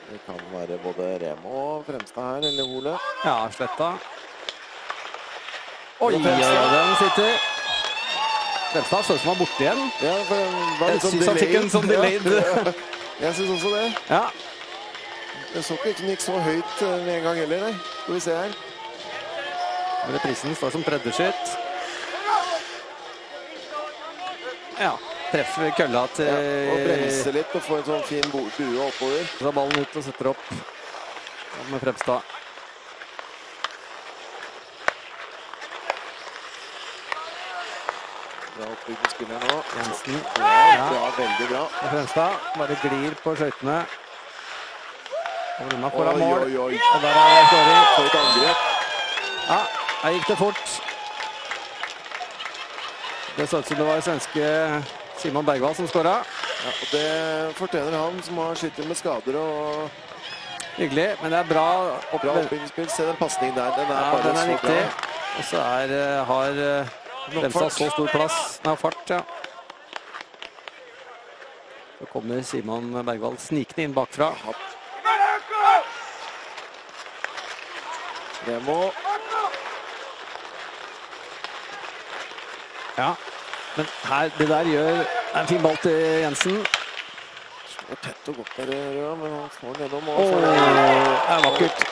Det kan være både Remo og Fremstad her, eller Ole. Ja, Sletta. Oi, den sitter. Fremstad så ut som han var borte igjen. Ja, for den var Jeg litt synes han fikk en sånn delayed. Ja, jeg synes også det. Ja. Jeg så ikke den gikk så høyt med en gang heller, nei. Skal vi se her. Reprisen står som tredjeskytt. Ja, treffer kølla til... Ja, og bremser litt og får en sånn fin bue oppover. Så ballen ut og setter opp med Fremstad. Bra oppbyggingsspiller nå. Jensen. Ja, bra, veldig bra. Fremstad bare glir på skøytene. Og Runa foran mål. Oi, oi, oi. Og der er skåring. For et angrep. Ja, her gikk det fort. Det så ut som det var svenske Simon Bergvall som skåret. Ja, og det fortjener han som har skyttet med skader og Hyggelig, men det er bra bra oppbyggingsspill. Se den passningen der, den er Ja, bare den er så viktig. bra. Og så har Fremstad så stor plass. Den har fart, ja. Så kommer Simon Bergvall snikende inn bakfra. Remo. Ja, men her, det der gjør en fin ball til Jensen. Det var tett og godt der, Røa, men han får nedom. Det er vakkert.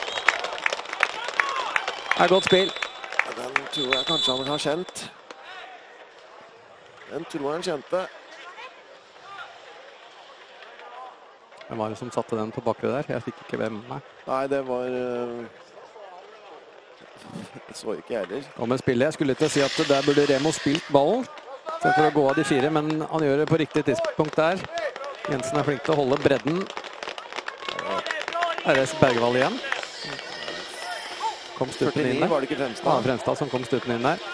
Det er godt spill. Ja, den tror jeg kanskje han har kjent. Den tror jeg han kjente. Hvem var det som satte den på bakre der? Jeg fikk ikke hvem med. Nei, det var... Det så ikke jeg heller. Om en spiller, jeg skulle til å si at der burde Remo spilt ballen for å gå av de fire, men han gjør det på riktig tidspunkt der. Jensen er flink til å holde bredden. RS Bergvall igjen. Kom stuten inn 49 der. var det ikke Fremstad. Ja, Fremstad som kom stuten inn der.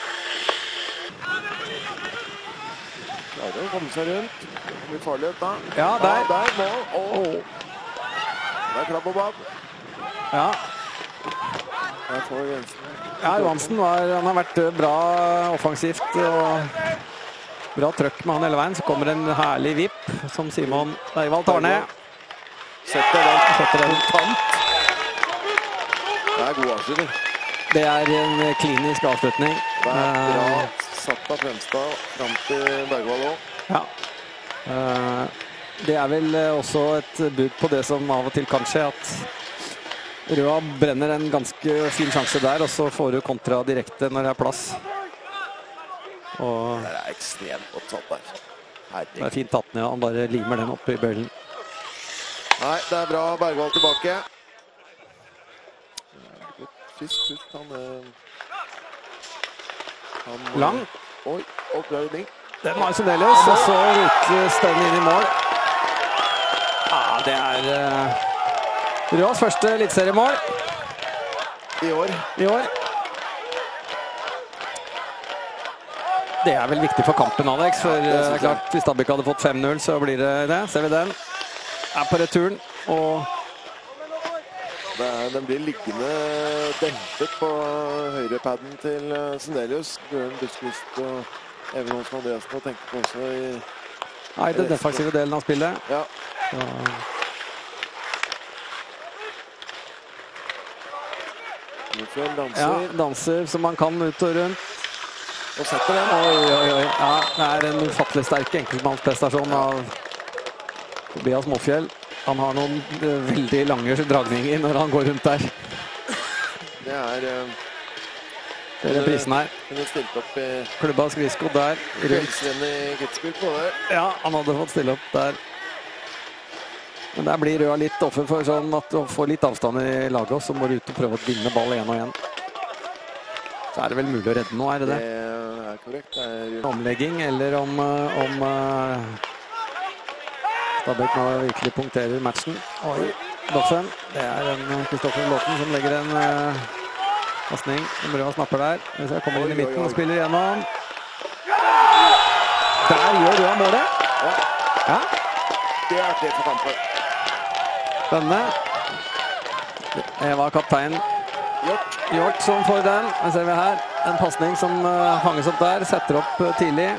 Klarer å komme seg rundt. Det blir farlig ut da. Ja, der. Ja, der, mål. Det er klapp og bad. Ja. Der får Jensen. Ja, Johansen han har vært bra offensivt og bra trøkk med han hele veien. Så kommer en herlig vipp som Simon Bergvall tar ned. Setter den. Kontant. Det er god avslutning. Det er en klinisk avslutning. Det er bra satt av Fremstad fram til Bergvall også. Ja. Det er vel også et bud på det som av og til kan skje, at Røa brenner en ganske fin sjanse der, og så får du kontra direkte når det er plass. Og Det er ekstremt godt satt der. det er fint tatt ned, han bare limer den opp i bøllen. Nei, det er bra. Bergvall tilbake. Frisk ut, han Lang. Oi, oppgradering. Den var Sundelius, og så rutes den inn i mål. Ja, det er Røas første eliteseriemål I år. Det er vel viktig for kampen, Alex, for det synes jeg. klart, hvis Stabæk hadde fått 5-0, så blir det det. Ser vi den. Er på returen, og Den blir liggende dempet på høyrepadden til Sundelius. Bjørn Buskvist og Even Olsen Andreasen å tenke på også i den defensive delen av spillet. Ja. Så. Nordfjell danser. Ja, danser som man kan ut og rundt. Og setter den. Oi. Ja, det er en ufattelig sterk enkeltmannsprestasjon av Tobias Måfjell. Han har noen veldig lange dragninger når han går rundt der. Det er... Det er prisen her. Hun har stilt opp i Klubba Skvisko der. kveldsrenn i Kitzbühel på det. Ja, han hadde fått stille opp der. Men der blir Røa litt offer for sånn at du får litt avstand i laget, og så må du ut og prøve å vinne ball 1 og 1. Så er det vel mulig å redde nå, er det det? Det er korrekt. Det er Omlegging, eller om Stabæk nå virkelig punkterer matchen. Oi, Doffen. Det er en Kristoffer Låten som legger en pasning. Røa snapper der. Hvis jeg kommer inn i midten og spiller gjennom. Der gjør Røa målet. Ja. Det er det for kampen. Spennende. Det var kaptein Hjort som får den. Det ser vi her. En passning som fanges opp der. Setter opp tidlig.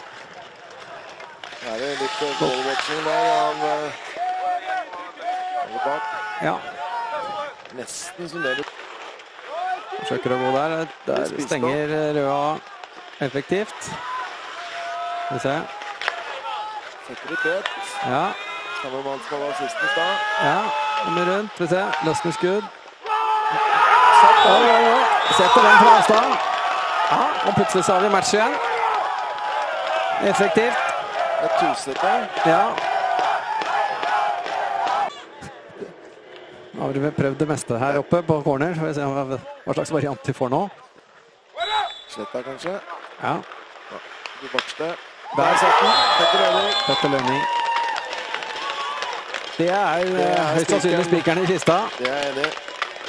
Her er det litt goalwatching der av bak. Ja, Nesten Sundelius. forsøker å gå der. Der stenger Røa effektivt. Skal vi se. Setter ut det. Ja, Samme mann som var sist i stad. ja. Kommer rundt. Skal vi se. Løsner skudd. Setter den fra avstand. Ja, og plutselig så har vi match igjen. Effektivt. Et tusete. Ja. Nå har vi prøvd det meste her oppe på corner. Så vi se hva slags variant vi får nå. Sletta kanskje. Ja. Du bakste. Der satt den. Petter Lønning. Petter Lønning. Det er høyst sannsynlig spikeren i kista. Det er jeg enig i.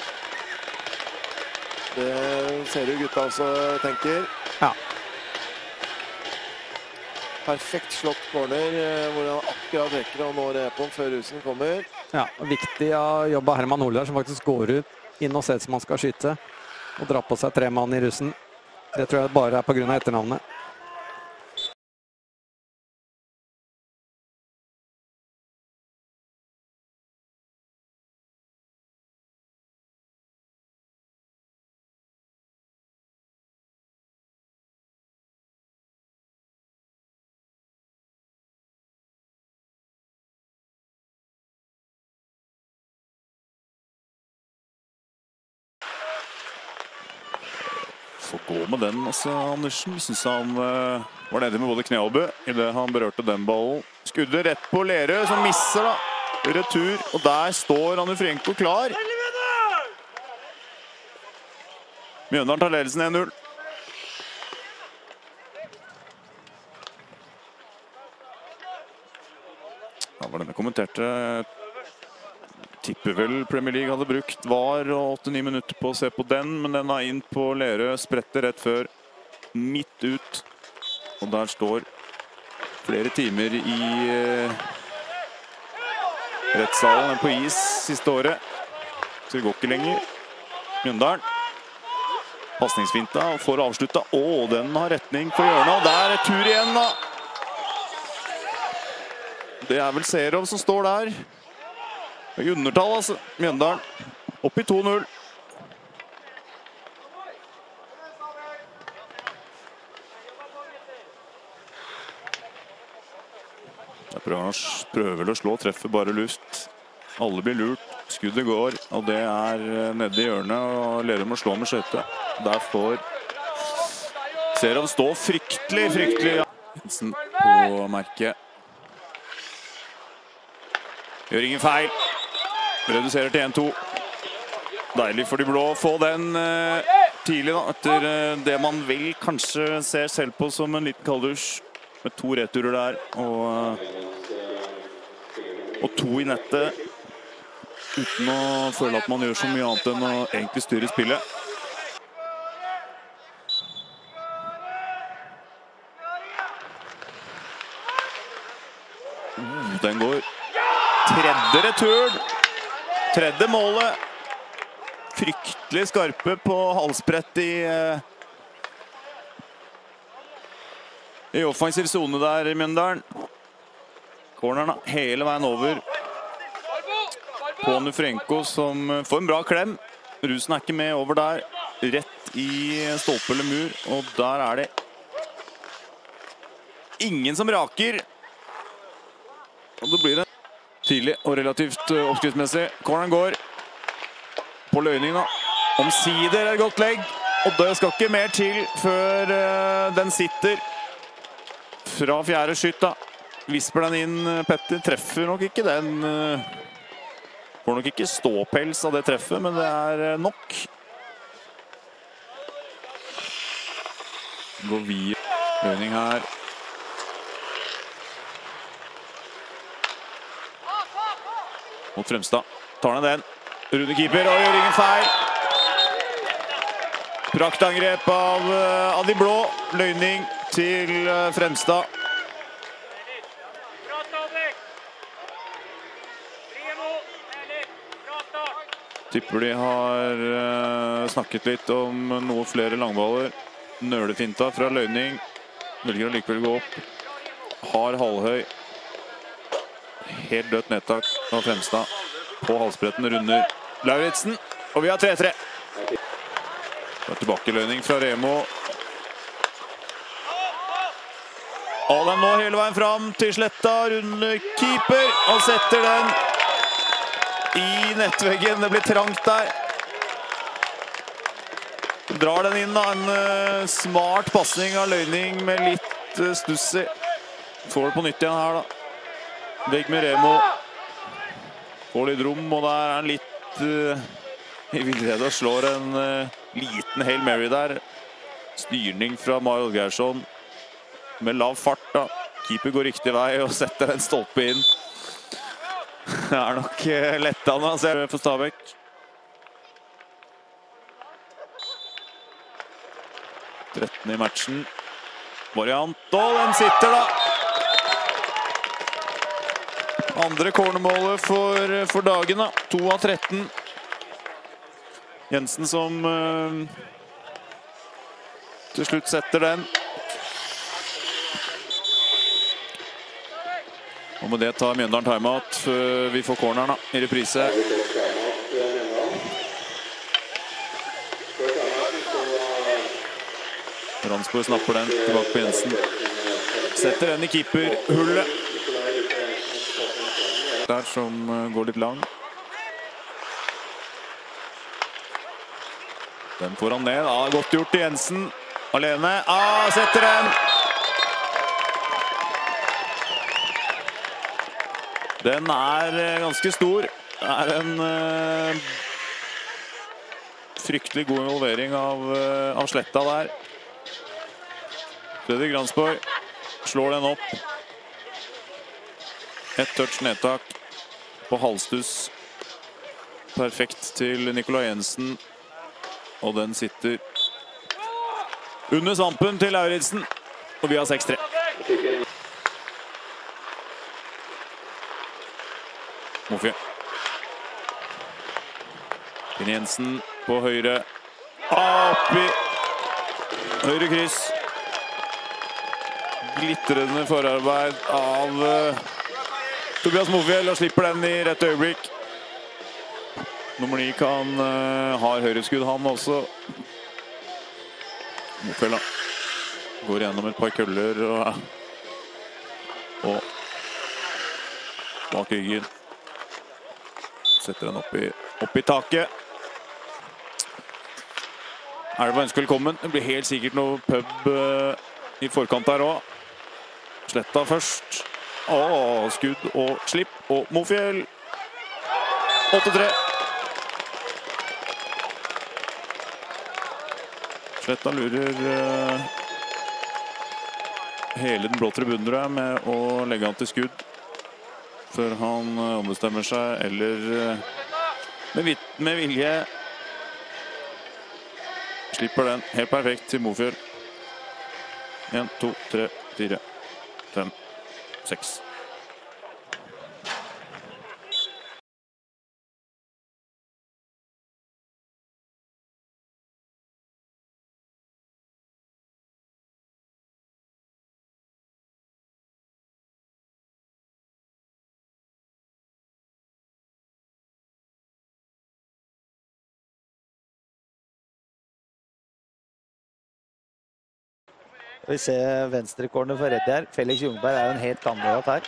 Det ser jo gutta også tenker. Ja. Perfekt slått corner, hvor han akkurat rekker å nå repon før rusen kommer. Ja, viktig av jobb av Herman Holer, som faktisk går ut inn og ser ut som han skal skyte. Og dra på seg 3 mann i russen. Det tror jeg bare er på grunn av etternavnet. Får gå med den, altså, Andersen. Synes han var nede med både kne og bø i det han berørte den ballen. Skuddet rett på Lerøe, som misser da. Retur, og der står Anufrienko klar. Mjøndalen tar ledelsen 1-0. Ja, var denne kommenterte. Tipper vel Premier League hadde brukt var 8-9 minutter på å se på den, men den er inn på Lerøe, spretter rett før, midt ut. Og der står flere timer i rettssalen enn på is siste året. Så det går ikke lenger. Mjøndalen. Pasningsfinta og får avslutta. Den har retning på hjørnet, og der er tur igjen da. Det er vel Serov som står der. Det er undertall, altså. Mjøndalen opp i 2-0. Jeg prøver vel å slå, treffer bare luft. Alle blir lurt. Skuddet går, og det er nede i hjørnet, og Lerøe må slå med skjøte. Der får Serov stå fryktelig. Jensen på merket. Gjør ingen feil. Reduserer til 1-2. Deilig for de blå å få den tidlig da, etter det man vel kanskje ser selv på som en liten kalddusj. Med 2 returer der, og 2 i nettet. Uten å føle at man gjør så mye annet enn å egentlig styre spillet. Den går. Tredje retur. Tredje målet. Fryktelig skarpe på halsbrett i offensiv zone der i Mjøndalen. Corneren hele veien over på Anufrienko, som får en bra klem. Rusen er ikke med over der. Rett i stolpe eller mur, og der er det ingen som raker. Og det blir en tidlig og relativt oppskriftsmessig. Corneren går på løyning da. Omsider er et godt legg, og det skal ikke mer til før den sitter fra fjerde skytt da. Visper den inn, Petter treffer nok ikke den. Får nok ikke ståpels av det treffet, men det er nok. Går via løyning her. Mot Fremstad. Tar ned den. Rune keeper og gjør ingen feil. Praktangrep av de blå. Løyning til Fremstad. Tipper de har snakket litt om noe flere langballer. Nølefinta fra løyning. Velger å likevel gå opp. Har halvhøy. Helt dødt nedtak av Fremstad. på halsbretten runder Lauritsen. Og vi har 3-3. Tilbakelønning fra Remo. Og den nå hele veien fram til Sletta, runder keeper, og setter den i nettveggen. Det blir trangt der. Drar den inn da, en smart passning av Løyning med litt stuss i. Får det på nytt igjen her da. Vegg med Remo. Får litt rom, og der er han litt i villrede og slår en liten Hail Mary der. Styrning fra Mario Geirsson med lav fart da. Keeper går riktig vei og setter en stolpe inn. Det er nok lettende, ser vi for Stabæk. I matchen. Variant, og den sitter da. Andre cornermålet for dagen da. 2 av 13. Jensen som til slutt setter den. Og med det tar Mjøndalen timeout før vi får corneren da, i reprise. Ransborg snapper den tilbake på Jensen. Setter den i keeperhullet. Der som går litt lang. Den får han ned. Godt gjort til Jensen. Alene. Setter den. Den er ganske stor. Det er en fryktelig god involvering av Sletta der. Fredrik Ransborg slår den opp. Et touch nedtak på halvstuss. Perfekt til Nikolai Jensen. Og den sitter under svampen til Lauritsen. Og vi har 6-3. Mofie. Finn Jensen på høyre. Oppi høyre kryss. Glittrende forarbeid av Tobias Mofjell, og slipper den i rett øyeblikk. Nummer 9 har høyreskudd han også. Mofjell da. Går gjennom et par køller og bak ryggen. Setter den opp i taket. Elva ønsker velkommen. Det blir helt sikkert noe pub i forkant her også. Sletta først. Skudd og slipp. Og Mofjell. 8-3. Sletta lurer hele den blå tribunen med å legge han til skudd før han ombestemmer seg, eller med vilje. Slipper den helt perfekt til Mofjell. 1, 2, 3, 4, 5, 6. Vi ser venstrekornet for Reddy her. Felix Ljungberg er jo en helt kandidat her.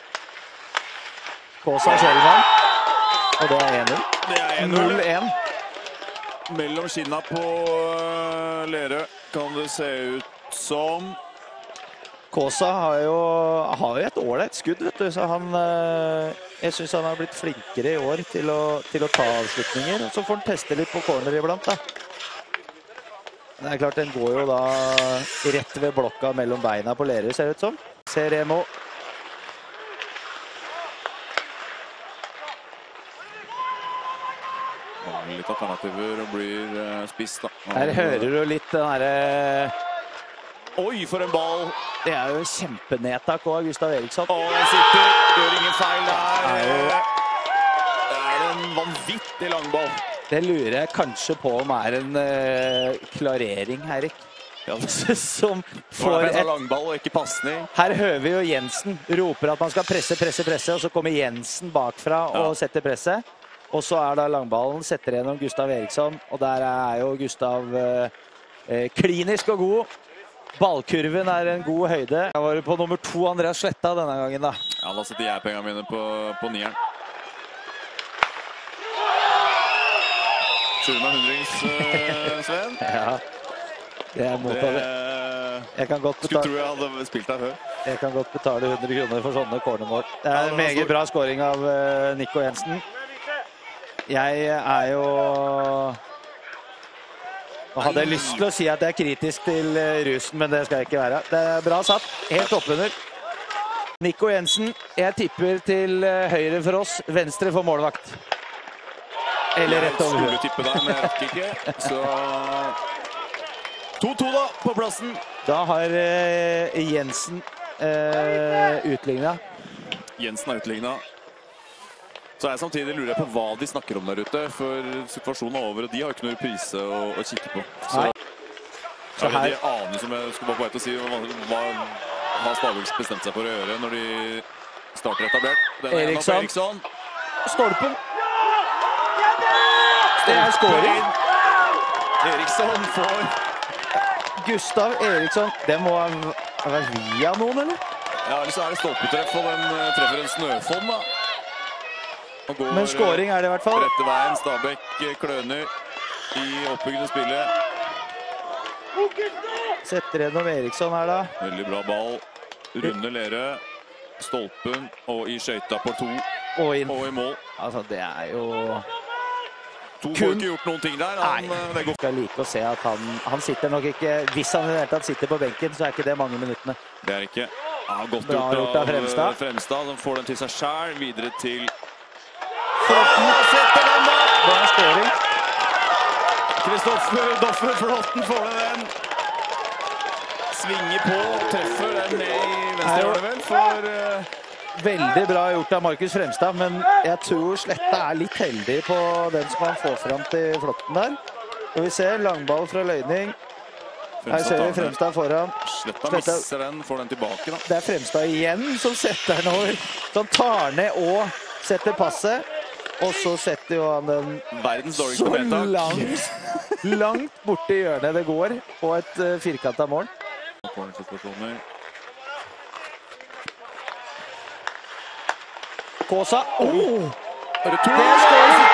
Kåsa Kjellmann. Og det er 1-0. Det er 0-1. Mellom skinna på Lerøy kan det se ut som. Kåsa har jo et ålreit skudd, vet du. Så jeg synes han har blitt flinkere i år til å ta avslutninger. Så får han teste litt på corner iblant da. Det er klart, den går jo da rett ved blokka mellom beina på Lerøy, ser det ut som. Ser Remo. Mangler litt alternativer og blir spist da. Her hører du litt den derre... Oi, for en ball! Det er jo kjempenedtak også, Gustav Eriksson. Den sitter, gjør ingen feil der. Det er en vanvittig lang ball. Det lurer jeg kanskje på om er en klarering, Erik. Ja, som får et langball og ikke passning. Her hører vi jo Jensen roper at man skal presse, og så kommer Jensen bakfra og setter presset. Og så da langballen, setter gjennom Gustav Eriksson, og der jo Gustav klinisk og god. Ballkurven en god høyde. Jeg var på nummer 2, Andreas Sletta denne gangen da. Ja, da setter jeg pengene mine på 9'eren. Skjønner meg hundrings, Sven. Ja, det mottatt det. Jeg kan godt Skulle tro jeg hadde spilt her før. Jeg kan godt betale 100 kroner for sånne cornermål. Det en meget bra scoring av Nico Jensen. Jeg jo... Nå hadde jeg lyst til å si at jeg kritisk til rusen, men det skal jeg ikke være. Det bra satt, helt oppunder. Nico Jensen, jeg tipper til høyre for oss, venstre for målvakt. Eller rett over. Jeg skulle tippe der, men jeg rakk ikke. Så 2-2 da, på plassen. Da har Jensen utlignet. Jensen utlignet. Så samtidig lurer jeg på hva de snakker om der ute, for situasjonen over, og de har ikke noe reprise å kikke på. Så her... De aner som jeg skulle bare på vei til å si, hva har Stabæk bestemt seg for å gjøre når de starter etablert. Den Eriksson. Stolpen. Det scoring. Eriksson får... Gustav Eriksson. Det må være via noen, eller? Ja, eller så det stolpetreff, og den treffer en snøfonn da. Men scoring det i hvert fall. Rette veien, Stabæk kløner i oppbyggende spillet. Setter gjennom Eriksson her da. Veldig bra ball. Runde Lere. Stolpen og i skøyta på 2. Og i mål. Altså det jo... 2 får ikke gjort noen ting der. Det går. Jeg liker å se at han sitter nok ikke... Hvis han i det hele tatt sitter på benken, så ikke det mange minuttene. Det ikke. Godt bra gjort av Fremstad. Fremstad. Den får den til seg selv. Videre til... Setter den da! Det scoring. Kristoffer Flåten får den. Svinger på, treffer den ned i venstre hjørne vel, for... Veldig bra gjort av Markus Fremstad, men jeg tror Sletta litt heldig på den som han får frem til Flåten der. Og vi ser langball fra Løyning. Her ser vi Fremstad foran. Sletta misser den, får den tilbake da. Det Fremstad igjen som setter den over. Så han tar ned og setter passet. Og så setter jo han den så langt borte i hjørnet det går på et firkantet mål. Kåsa. Det skåret!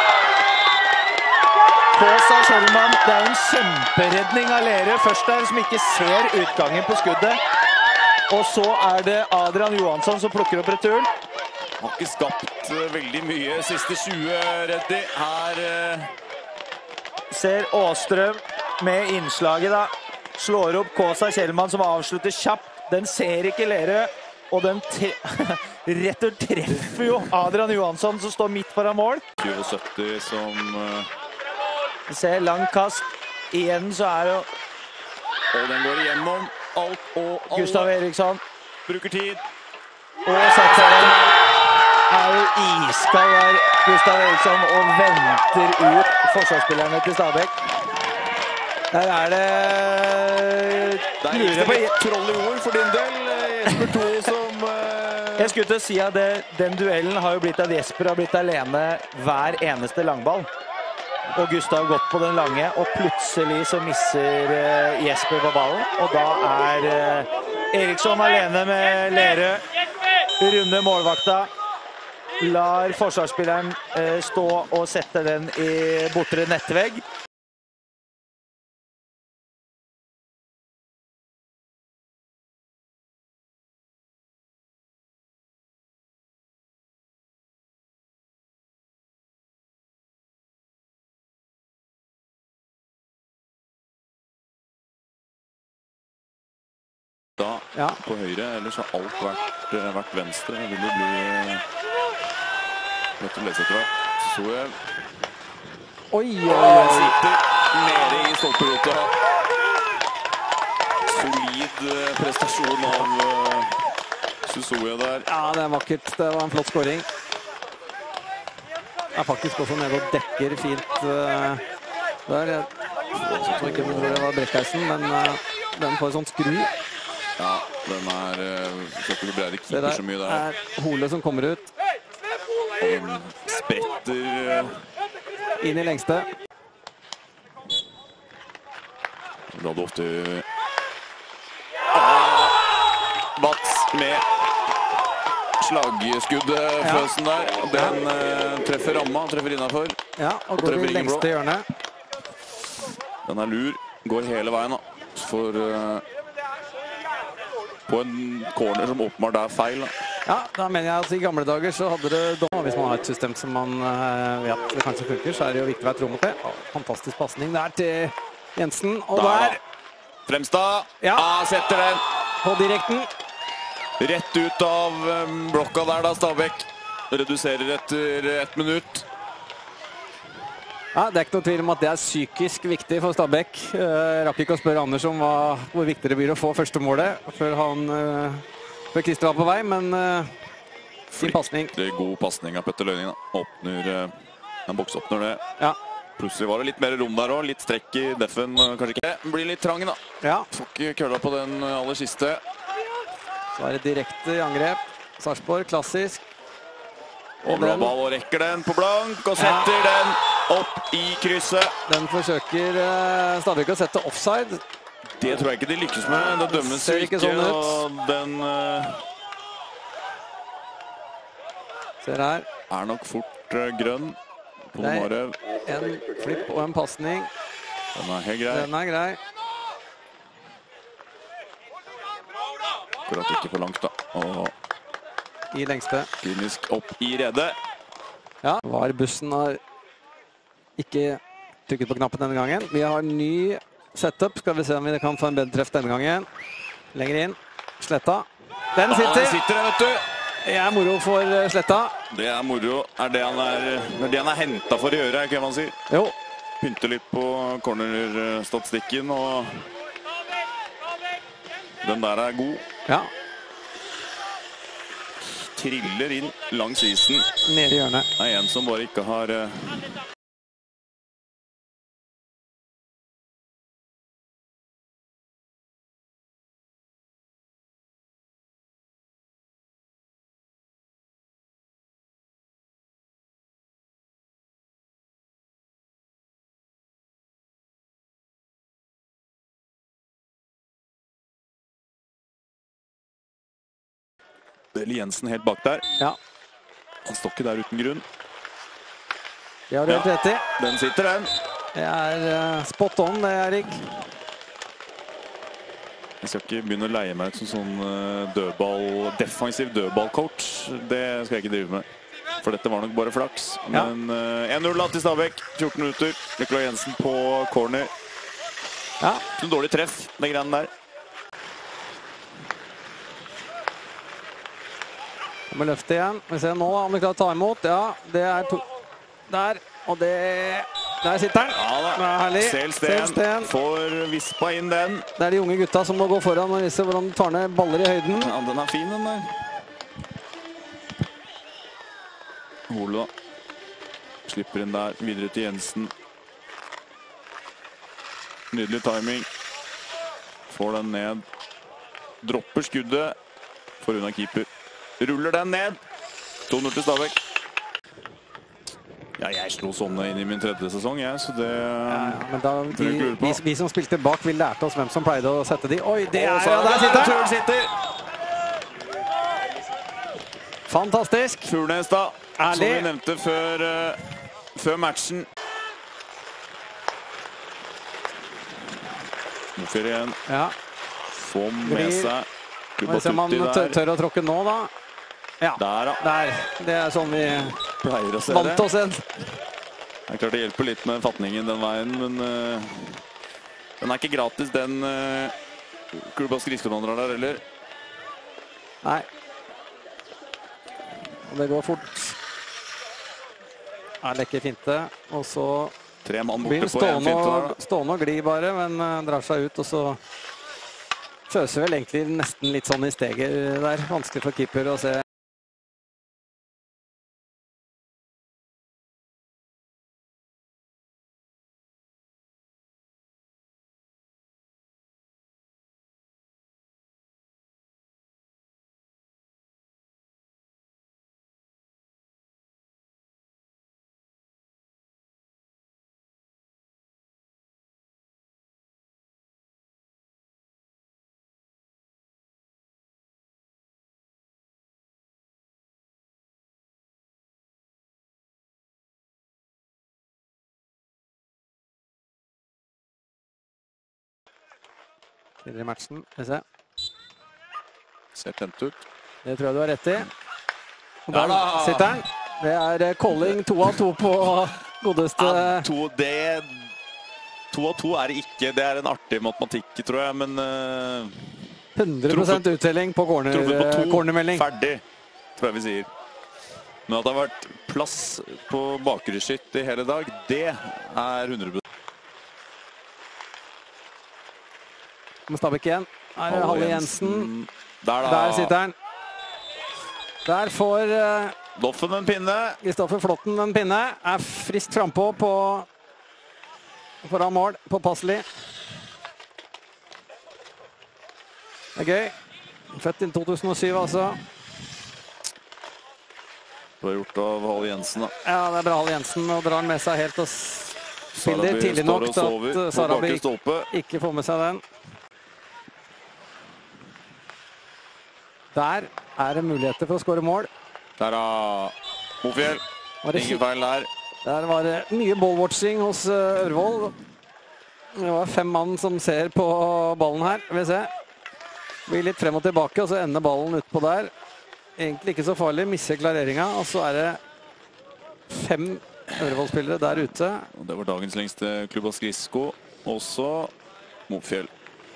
Kåsa Kjellmann. Det en kjemperedning av Lere først der, som ikke ser utgangen på skuddet. Og så det Adrian Johansson som plukker opp returen. Har ikke skapt veldig mye siste 20, Reddy. Her ser Åstrøm med innslaget da. Slår opp Kåsa Kjellmann som avslutter kjapt. Den ser ikke Lere. Og den retur treffer jo Adrian Johansson som står midt foran mål. 2070 som... ser lang kast. Igjen så det jo... Og den går igjennom alt og alle. Gustav Eriksson. Bruker tid. Og setter den. Jo iskald der, Gustav Eriksson, og venter ut forsvarsspillerne til Stabæk. Der det... Det ikke litt troll i ord for din del, Jesper 2 som... Jeg skulle til å si at den duellen har jo blitt at Jesper har blitt alene hver eneste langball. Og Gustav gått på den lange, og plutselig så misser Jesper på ballen. Og da Eriksson alene med Lere. Runde målvakta. Lar forsvarsspilleren stå og sette den i bortre nettvegg. Da på høyre, ellers har alt vært venstre. Det vil jo bli... Nødt til å lese etter hvert. Så jeg... Oi! Sitter nede i stolperota. Solid prestasjon av Susoya der. Ja, det vakkert. Det var en flott scoring. Faktisk også nede og dekker fint der. Jeg tror ikke det var Brekkeisen, men den får en sånn skru. Ja, den så ikke Breide keeper så mye der. Det Hole som kommer ut. Og den spretter Inn i lengste. Da hadde ofte Bats med slagskuddet der. Den treffer ramma, treffer innenfor. Ja, og går i lengste hjørne. Den er lur, går hele veien da. For på en corner som åpenbart er feil da. Ja, da mener jeg at i gamle dager så hadde det dom. Hvis man har et system som man vet det kanskje funker, så er det jo viktig å være tro mot det. Fantastisk passning der til Jensen. Og der Fremstad. Ja, setter den. På direkten. Rett ut av blokka der da, Stabæk. Reduserer etter 1 minutt. Ja, det er ikke noe tvil om at det er psykisk viktig for Stabæk. Rakk ikke å spørre Anders om hvor viktig det blir å få første målet før Christer var på vei, men fin passning. Det er god passning av Petter Lønning da. Åpner, en boksåpner det. Ja. Plutselig var det litt mer rom der også, litt strekk i defen, kanskje ikke. Det blir litt trang da. Ja. Får ikke kølla på den aller siste. Så er det direkte i angrep. Sarpsborg, klassisk. Og bra ball og rekker den på blank, og setter den opp i krysset. Den forsøker Stabæk å sette offside. Det tror jeg ikke de lykkes med. Det dømmes ser ikke sånn ut. Og den ser her. Er nok fort grønn. Det er en flipp og en passning. Den er helt grei. Den er grei. Akkurat ikke for langt da. Og i lengste. klinisk opp i redet. Ja, bussen har ikke trykket på knappen denne gangen. Vi har ny setup. Skal vi se om vi kan få en bedre treff denne gangen. Lenger inn. Sletta. Den sitter. Den sitter, vet du. Det er moro for Sletta. Det er moro. Er det han er hentet for å gjøre, kan man si. Jo. Pynte litt på corner-statistikken, og den der er god. Ja. Triller inn langs isen. Nede i hjørnet. Det er en som bare ikke har Deli Jensen helt bak der. Ja. Han står ikke der uten grunn. Det har du helt rett i. Den sitter, den. Det er spot on, det, Erik. Jeg skal ikke begynne å leie meg ut som sånn defensiv dødballcoach. Det skal jeg ikke drive med. For dette var nok bare flaks. Men 1-0 til Stabæk. 14 minutter. Nikolai Jensen på corner. Ja. Så dårlig treff, det greiene der. Vi må løfte igjen. Vi ser nå om vi klarer å ta imot. Ja, det er to. Der. Og det... Der sitter den. Ja da. Det er herlig. Selsten får vispa inn den. Det er de unge gutta som må gå foran og vise hvordan de tar ned baller i høyden. Ja, den er fin, den der. Holo slipper inn der. Videre til Jensen. Nydelig timing. Får den ned. Dropper skuddet. Får unna keeper. Ruller den ned. 2-0 til Stabæk. Ja, jeg slo sånne inn i min 3. sesong, jeg, så det... Men da, vi som spilte bak, vi lærte oss hvem som pleide å sette de. Oi, det er... Ja, der sitter Turen sitter! Fantastisk. Furnes da, som Ærlig. vi nevnte før matchen. Mofir igjen. Ja. Få med seg. Må se om man tør å tråkke nå, da. Ja, der. Det er sånn vi pleier å se vant oss en. Det er klart det hjelper litt med fatningen den veien, men den er ikke gratis, den klubba skridskonandra der, eller? Nei. Og det går fort. Er lekker finte, og så Tre mann blir borte på en finte der. Stående og gli bare, men drar seg ut, og så føles vel egentlig nesten litt sånn i steget der. Vanskelig for keeper å se. tidligere i matchen. Skal vi se. Ser tent ut. Det tror jeg du har rett i. Og Ja der da! sitter han. Det er Colling 2 av 2 på godeste... Ja, 2 av 2 er det ikke. Det er en artig matematikk, tror jeg, men 100% uttelling på truffet på 2. cornermelding. Ferdig, tror jeg vi sier. Men at det har vært plass på bakre skytt i hele dag, det er 100%. Med Stabæk igjen. Her er Halle Jensen. Der da. Der sitter han. Der får Doffen en pinne. Kristoffer Flåtten en pinne. Er friskt frempå på foran mål på Passeli. Det er gøy. Født i 2007, altså. Det var gjort av Halle Jensen, da. Ja, det er bra Halle Jensen, og drar den med seg helt og spiller Sarabi tidlig nok står og til sover at på Sarabi bakre stolpe. ikke får med seg den. Der er det muligheter for å skåre mål. Der er Mofjell. Ingen feil der. Der var det mye ballwatching hos Ørvoll. Det var 5 mann som ser på ballen her. Vi ser. Blir litt frem og tilbake, og så ender ballen utpå der. Egentlig ikke så farlig. Misser klareringa, og så er det 5 Ørvoll-spillere der ute. Og det var dagens lengste klubb av skridsko. Også Mofjell.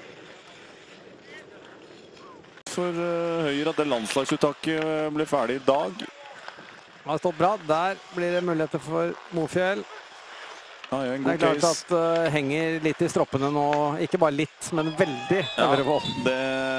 For Høyre at det landslagsuttaket ble ferdig i dag. Det har stått bra. Der blir det muligheter for Mofjell. Ja, en Det er god klart case. at det henger litt i stroppene nå. Ikke bare litt, men veldig Ørvoll. Det...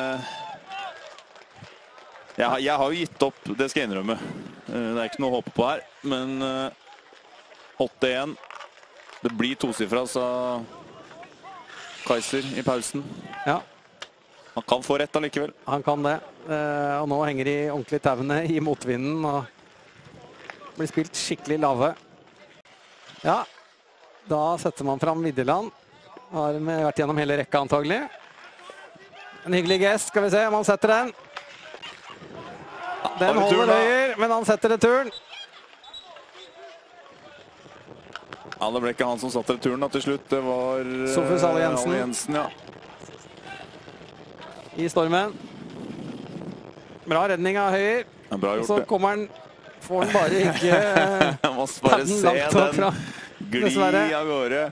Jeg har jo gitt opp, det skal jeg innrømme. Det er ikke noe å håpe på her, men 8-1. Det blir tosifra, sa Kaiser i pausen. Ja, Han kan få rett allikevel. han kan det. Og nå henger de ordentlig tauene i motvinden og blir spilt skikkelig lave. Ja, da setter man fram Viddeland. Har vært gjennom hele rekka antagelig. En hyggelig gest, skal vi se om han setter den. Den holder høyere, men han setter returen. Ja, det ble ikke han som satte returen da til slutt. Det var Sofus Halle Jensen. Jensen, ja. I stormen. Bra redning av Høyer. Ja, bra gjort Så det. kommer han, får han bare ikke Jeg må bare padden se langt opp fra. den gli dessverre. av gårde.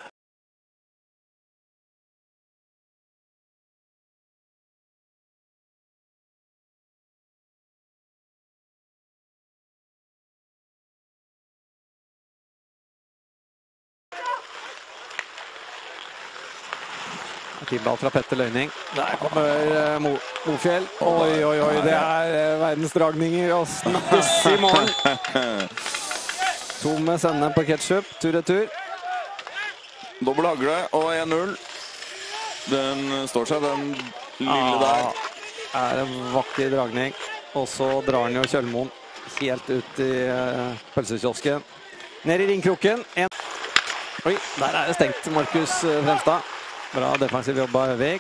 Tilball fra Petter Løyning. Der kommer Mofjell. Oi, oi, oi, det er verdensdragninger og snakkes i morgen. To med sende på ketchup, tur-retur. Dobbel hagle og 1-0. Den står seg, den lille der. Er en vakker dragning. Og så drar han jo Kjølmoen helt ut i pølsekiosken. Ned i ringkroken. Oi, der er det stengt, Markus Fremstad. Bra defensiv jobb av Høvik.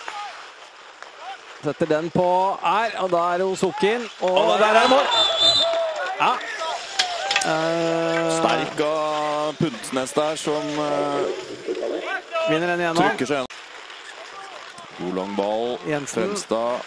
Setter den på her, og da er det Osokin. Og der er det mål! Ja. Sterk av Pundsnes der, som Vinner den igjennom. trykker seg gjennom. God lang ball. Jensen. Fremstad.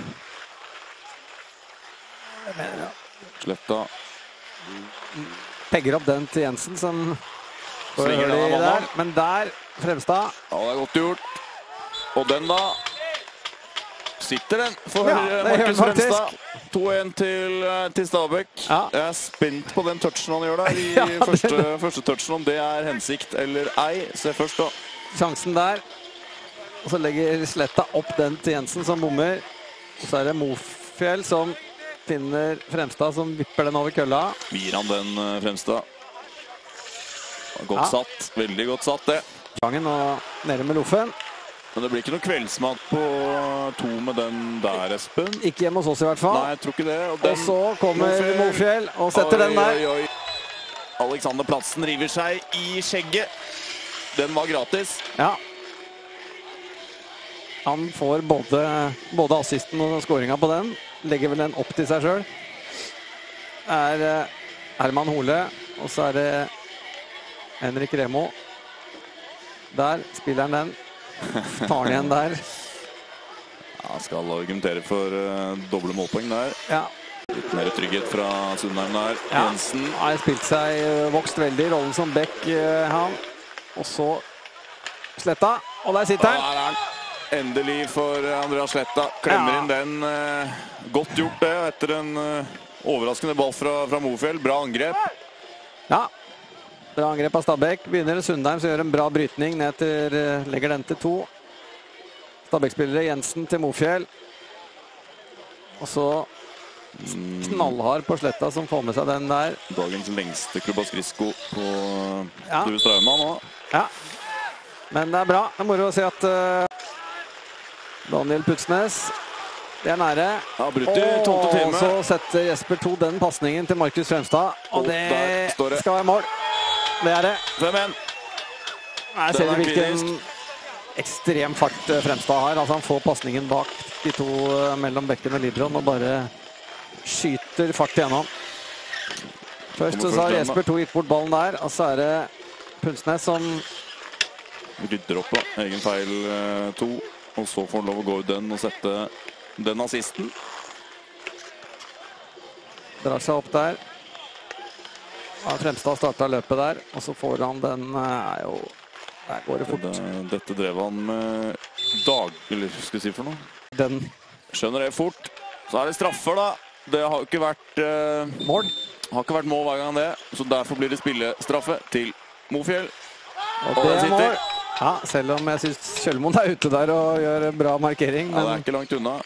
Sletta. Pegger opp den til Jensen, som går Svinger høl den i av der. mannen. Men der, Fremstad. Ja, det er godt gjort. Og den da sitter den for Ja, det gjør den Markus faktisk. Fremstad. 2-1 til Stabæk. Ja. Jeg er spent på den touchen han gjør der i Ja, det- første touchen, om det er hensikt eller ei. Se først da. Sjansen der. Og så legger Sletta opp den til Jensen, som bommer. Og så er det Mofjell som finner Fremstad, som vipper den over kølla. Gir han den Fremstad. Godt Ja. satt. Veldig godt satt det. Gangen og nede med loffen. Men det blir ikke noe kveldsmat på 2 med den der, Espen. Ikke hjemme hos oss i hvert fall. Nei, jeg tror ikke det. Og, den, Og så kommer Mofjell. Mofjell og setter den der. Oi, oi. Alexander Platsen river seg i skjegget. Den var gratis. Ja. Han får både assisten og skåringa på den. Legger vel den opp til seg sjøl. Er Herman Hole, og så er det Henrik Remo. Der spiller han den. Tar han igjen der. Ja, skal argumentere for doble målpoeng der. Ja. Litt mer trygghet fra Sundheim der. Ja. Jensen. Har spilt seg, vokst veldig i rollen som Beck, han. Og så Sletta, og der sitter han. Der er han. Endelig for Andreas Sletta. Klemmer inn den. Godt gjort det, etter en overraskende ball fra Mofjell. Bra angrep. Ja, bra angrep av Stabæk. Begynner Sundheim, så gjør en bra brytning ned til, legger den til 2. Stabæk-spillere Jensen til Mofjell. Og så knallhard på Sletta som får med seg den der. Dagens lengste klubba skridsko på Due Strauma nå. Ja, men det er bra. Det er moro å se at Daniel Putsnes, det er nære. Ja, brutt i 12. time. Og så setter Jesper 2 den passningen til Markus Fremstad. Og det skal være mål. Det er det. 5-1. Her ser vi hvilken ekstrem fart Fremstad har. Altså han får passningen bak de 2 mellom bekken og Libron og bare skyter fart igjennom. Først så har Jesper 2 gitt bort ballen der, og så er det Putsnes som rydder opp på egen feil 2, og så får han lov å gå ut den og sette den assisten. Drar seg opp der. Ja, Fremstad startet løpet der, og så får han den, der går det fort. Dette drev han med eller skal jeg si for noe? Den. Skjønner det fort. Så er det straffer da. Det har jo ikke vært mål. Har ikke vært mål hver gang det, så derfor blir det spillestraffe til Mofjell. Og det er mål. Ja, selv om jeg synes Kjølmoen er ute der og gjør en bra markering. Ja, det er ikke langt unna.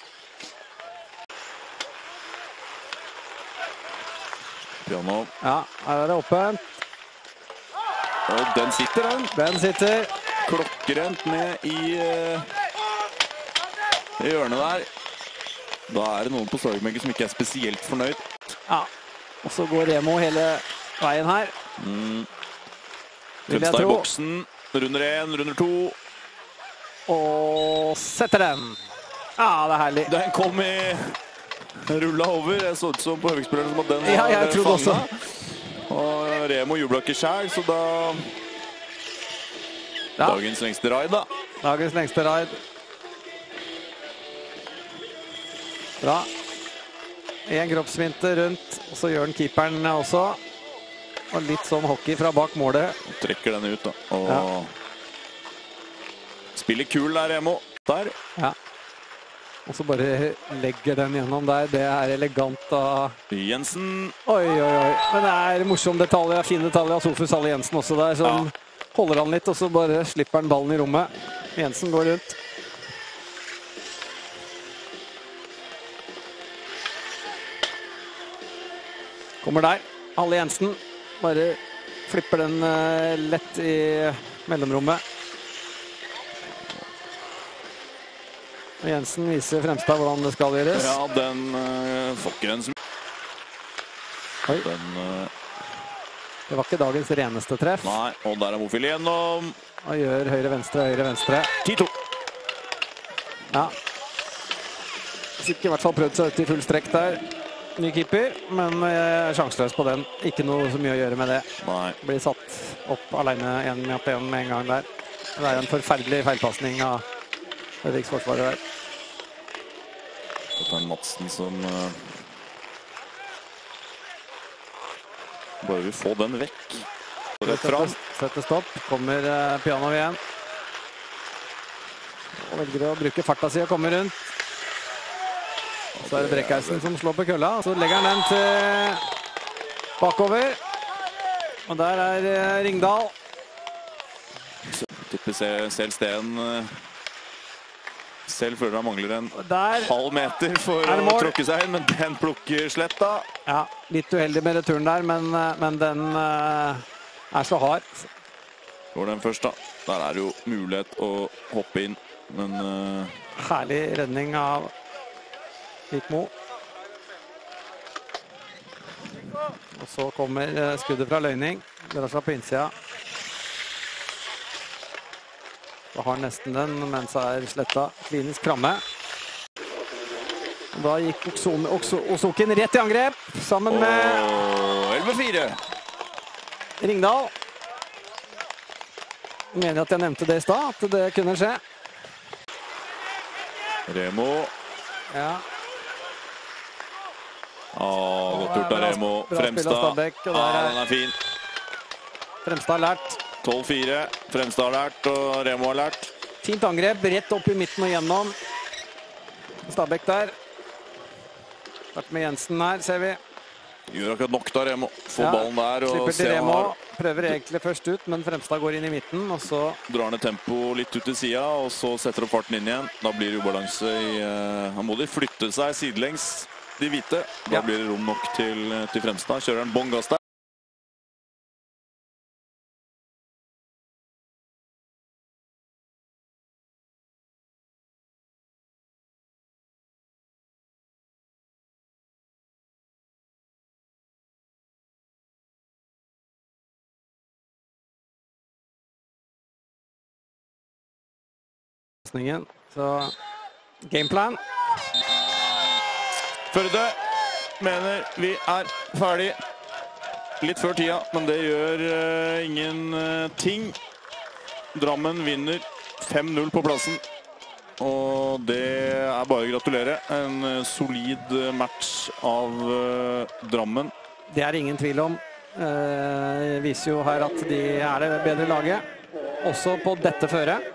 Piano. Ja, her er det åpent. Og den sitter den. Den sitter. Klokkerent ned i hjørnet der. Da er det noen på Sargmegge som ikke er spesielt fornøyd. Ja, og så går Remo hele veien her. Fremstad i boksen. Runder 1, runder 2. Og setter den. Ja, det er herlig. Den kom i rulla over. Jeg så ut som på Høvik-spilleren som at den var jeg trodde også. Og Remo jubla ikke selv, så da dagens lengste raid da. Dagens lengste raid. Bra. En kroppsvinte rundt, og så gjør den keeperen også. Og litt sånn hockey fra bak målet. Trekker den ut da. Og spiller kul der, Remo. Der. Ja. Og så bare legger den gjennom der. Det er elegant av Jensen. Oi, oi, oi. Men det er morsom detalj, fin detalj av Sofus Alle Jensen også der, som holder han litt, og så bare slipper han ballen i rommet. Jensen går rundt. Kommer der. Alle Jensen bare flipper den lett i mellomrommet. Og Jensen viser Fremstad hvordan det skal gjøres. Ja, den får ikke den som... Det var ikke dagens reneste treff. Nei, og der er Mofjell igjennom. Og gjør høyre-venstre, høyre-venstre. 10-2. Ja. Sikkert i hvert fall prøvd seg ut i full strekk der. Ny keeper, men sjanseløs på den. Ikke noe så mye å gjøre med det. Nei. Blir satt opp alene 1-1 med en gang der. Det er en forferdelig feilpassning av Høviks forsvarer der. Dette er Madsen som bare vil få den vekk. Rett fram. Setter stopp. Kommer Piano igjen. Og velger å bruke farta si og komme rundt. Så er det Brekkheisen som slår på kølla. Så legger han den til bakover. Og der er Ringdal. Tipper selv Sten. Selv føler han mangler en halv meter for å tråkke seg inn, men den plukker Sletta. Ja, litt uheldig med returen der, men den er så hard. Går den først da. Der er det jo mulighet å hoppe inn, men... Herlig redning av Vikmo. Og så kommer skuddet fra Løyning. Drar seg på innsida. Da har nesten den, men så er Sletta klinisk kramme. Og da gikk Osokin rett i angrep, sammen med 11-4. Ringdal. Jeg mener at jeg nevnte det i stad, at det kunne skje. Remo. Ja. Godt gjort av Remo. Bra spill av Fremstad. Stabæk, og der Den er fin. Fremstad har lært. 12-4. Fremstad har lært, og Remo har lært. Fint angrep, rett opp i midten og gjennom. Stabæk der. Vært med Jensen her, ser vi. Gjør akkurat nok da, Remo. Få Ja, ballen der og slipper til se Remo. han Prøver egentlig først ut, men Fremstad går inn i midten, og så drar ned tempo litt ut til sida, og så setter opp farten inn igjen. Da blir det ubalanse i Da må de flytte seg sidelengs, de hvite. Da Ja. blir det rom nok til Fremstad. Kjører en bånn gass der. Så gameplan. Førde mener vi er ferdig litt før tida, men det gjør ingenting. Drammen vinner 5-0 på plassen, og det er bare å gratulere. En solid match av Drammen. Det er ingen tvil om. Viser jo her at de er det bedre laget, også på dette føret.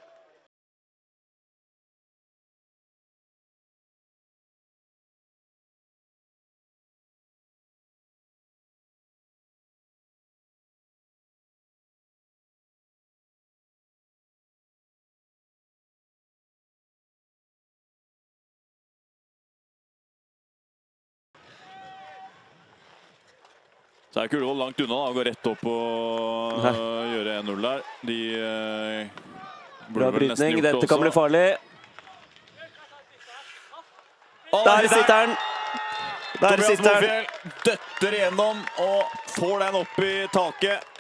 Så er Ullevål langt unna da, å gå rett opp og gjøre 1-0 der. De bra brytning, dette også. kan bli farlig. Der sitter den! Der sitter den! Mofiel døtter igjennom og får den opp i taket.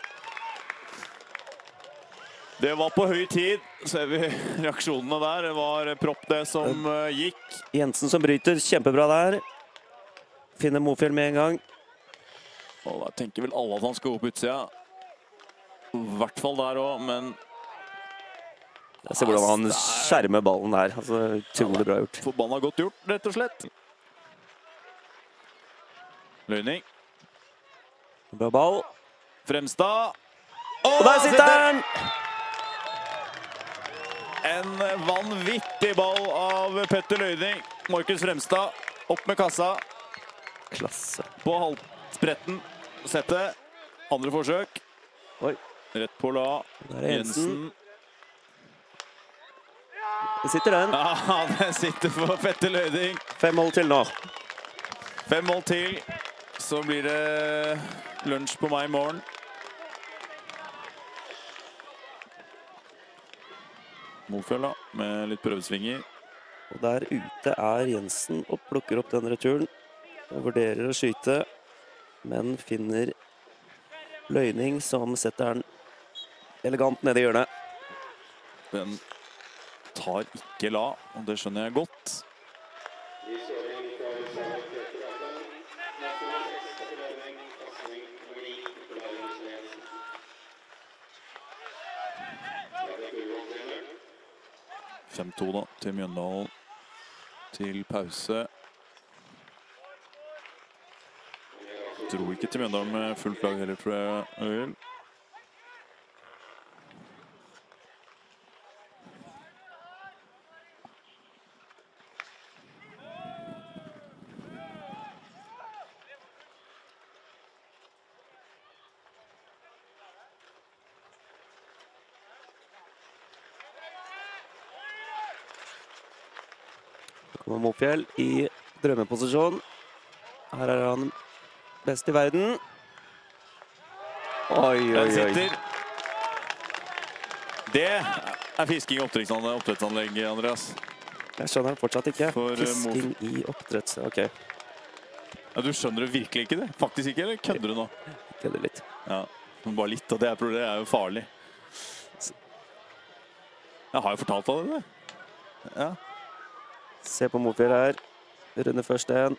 Det var på høy tid, ser vi reaksjonene der. Det var Propp det som gikk. Jensen som bryter, kjempebra der. Finner Mofiel med en gang. Og da tenker vel alle at han skal opp utsida. I hvert fall der også, men Jeg ser hvordan han skjermer ballen der. Altså, utrolig bra gjort. Forbanna godt gjort, rett og slett. Løyning. Bra ball. Fremstad. Og der sitter den! En vanvittig ball av Petter Løyning. Markus Fremstad opp med kassa Klasse. på halvspretten. Sette. Andre forsøk. Oi. Rett på La. Der er Jensen. Jensen. Det sitter den. Ja, den sitter for Petter Løyning. 5 mål til nå. 5 mål til. Så blir det lunsj på meg i morgen. Mofiel da, med litt prøvesvinger. Og der ute er Jensen og plukker opp den returen. Og vurderer å skyte, men finner Løyning som setter den elegant ned i hjørnet. Den tar ikke La, og det skjønner jeg godt. (5-2) da, til Mjøndalen. Til pause. Tror ikke til Mjøndalen med fullt lag heller, tror jeg. Øyel. Kommer Mofiel i drømmeposisjon. Her er han best i verden. Oi, oi, Den oi. sitter. Det er fisking i oppdrettsanlegg, Andreas. Jeg skjønner fortsatt ikke. For, Fisking i oppdretts... Ok, Ja, du skjønner det virkelig ikke det? Faktisk ikke, eller kødder du nå? kødder litt. Ja, men bare litt, og det er jo farlig. Jeg har jo fortalt deg det. Ja. Se på Mofiel her. Runde først en.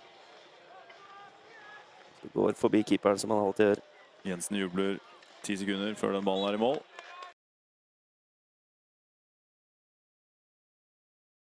Så går forbi keeperen som han alltid gjør. Jensen jubler 10 sekunder før den ballen er i mål.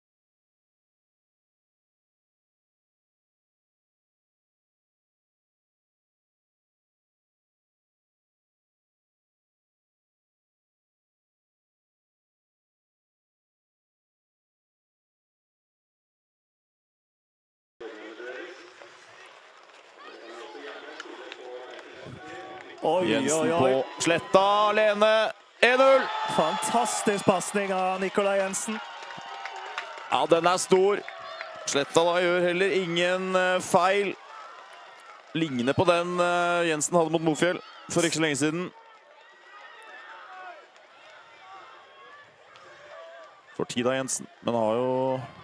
Oi, Jensen oi, oi. på sletta alene. 1-0. Fantastisk passning av Nikolai Jensen. Ja, den er stor. Sletta da gjør heller ingen feil. Ligner på den Jensen hadde mot Mofjell for ikke så lenge siden. For tid av Jensen, men har jo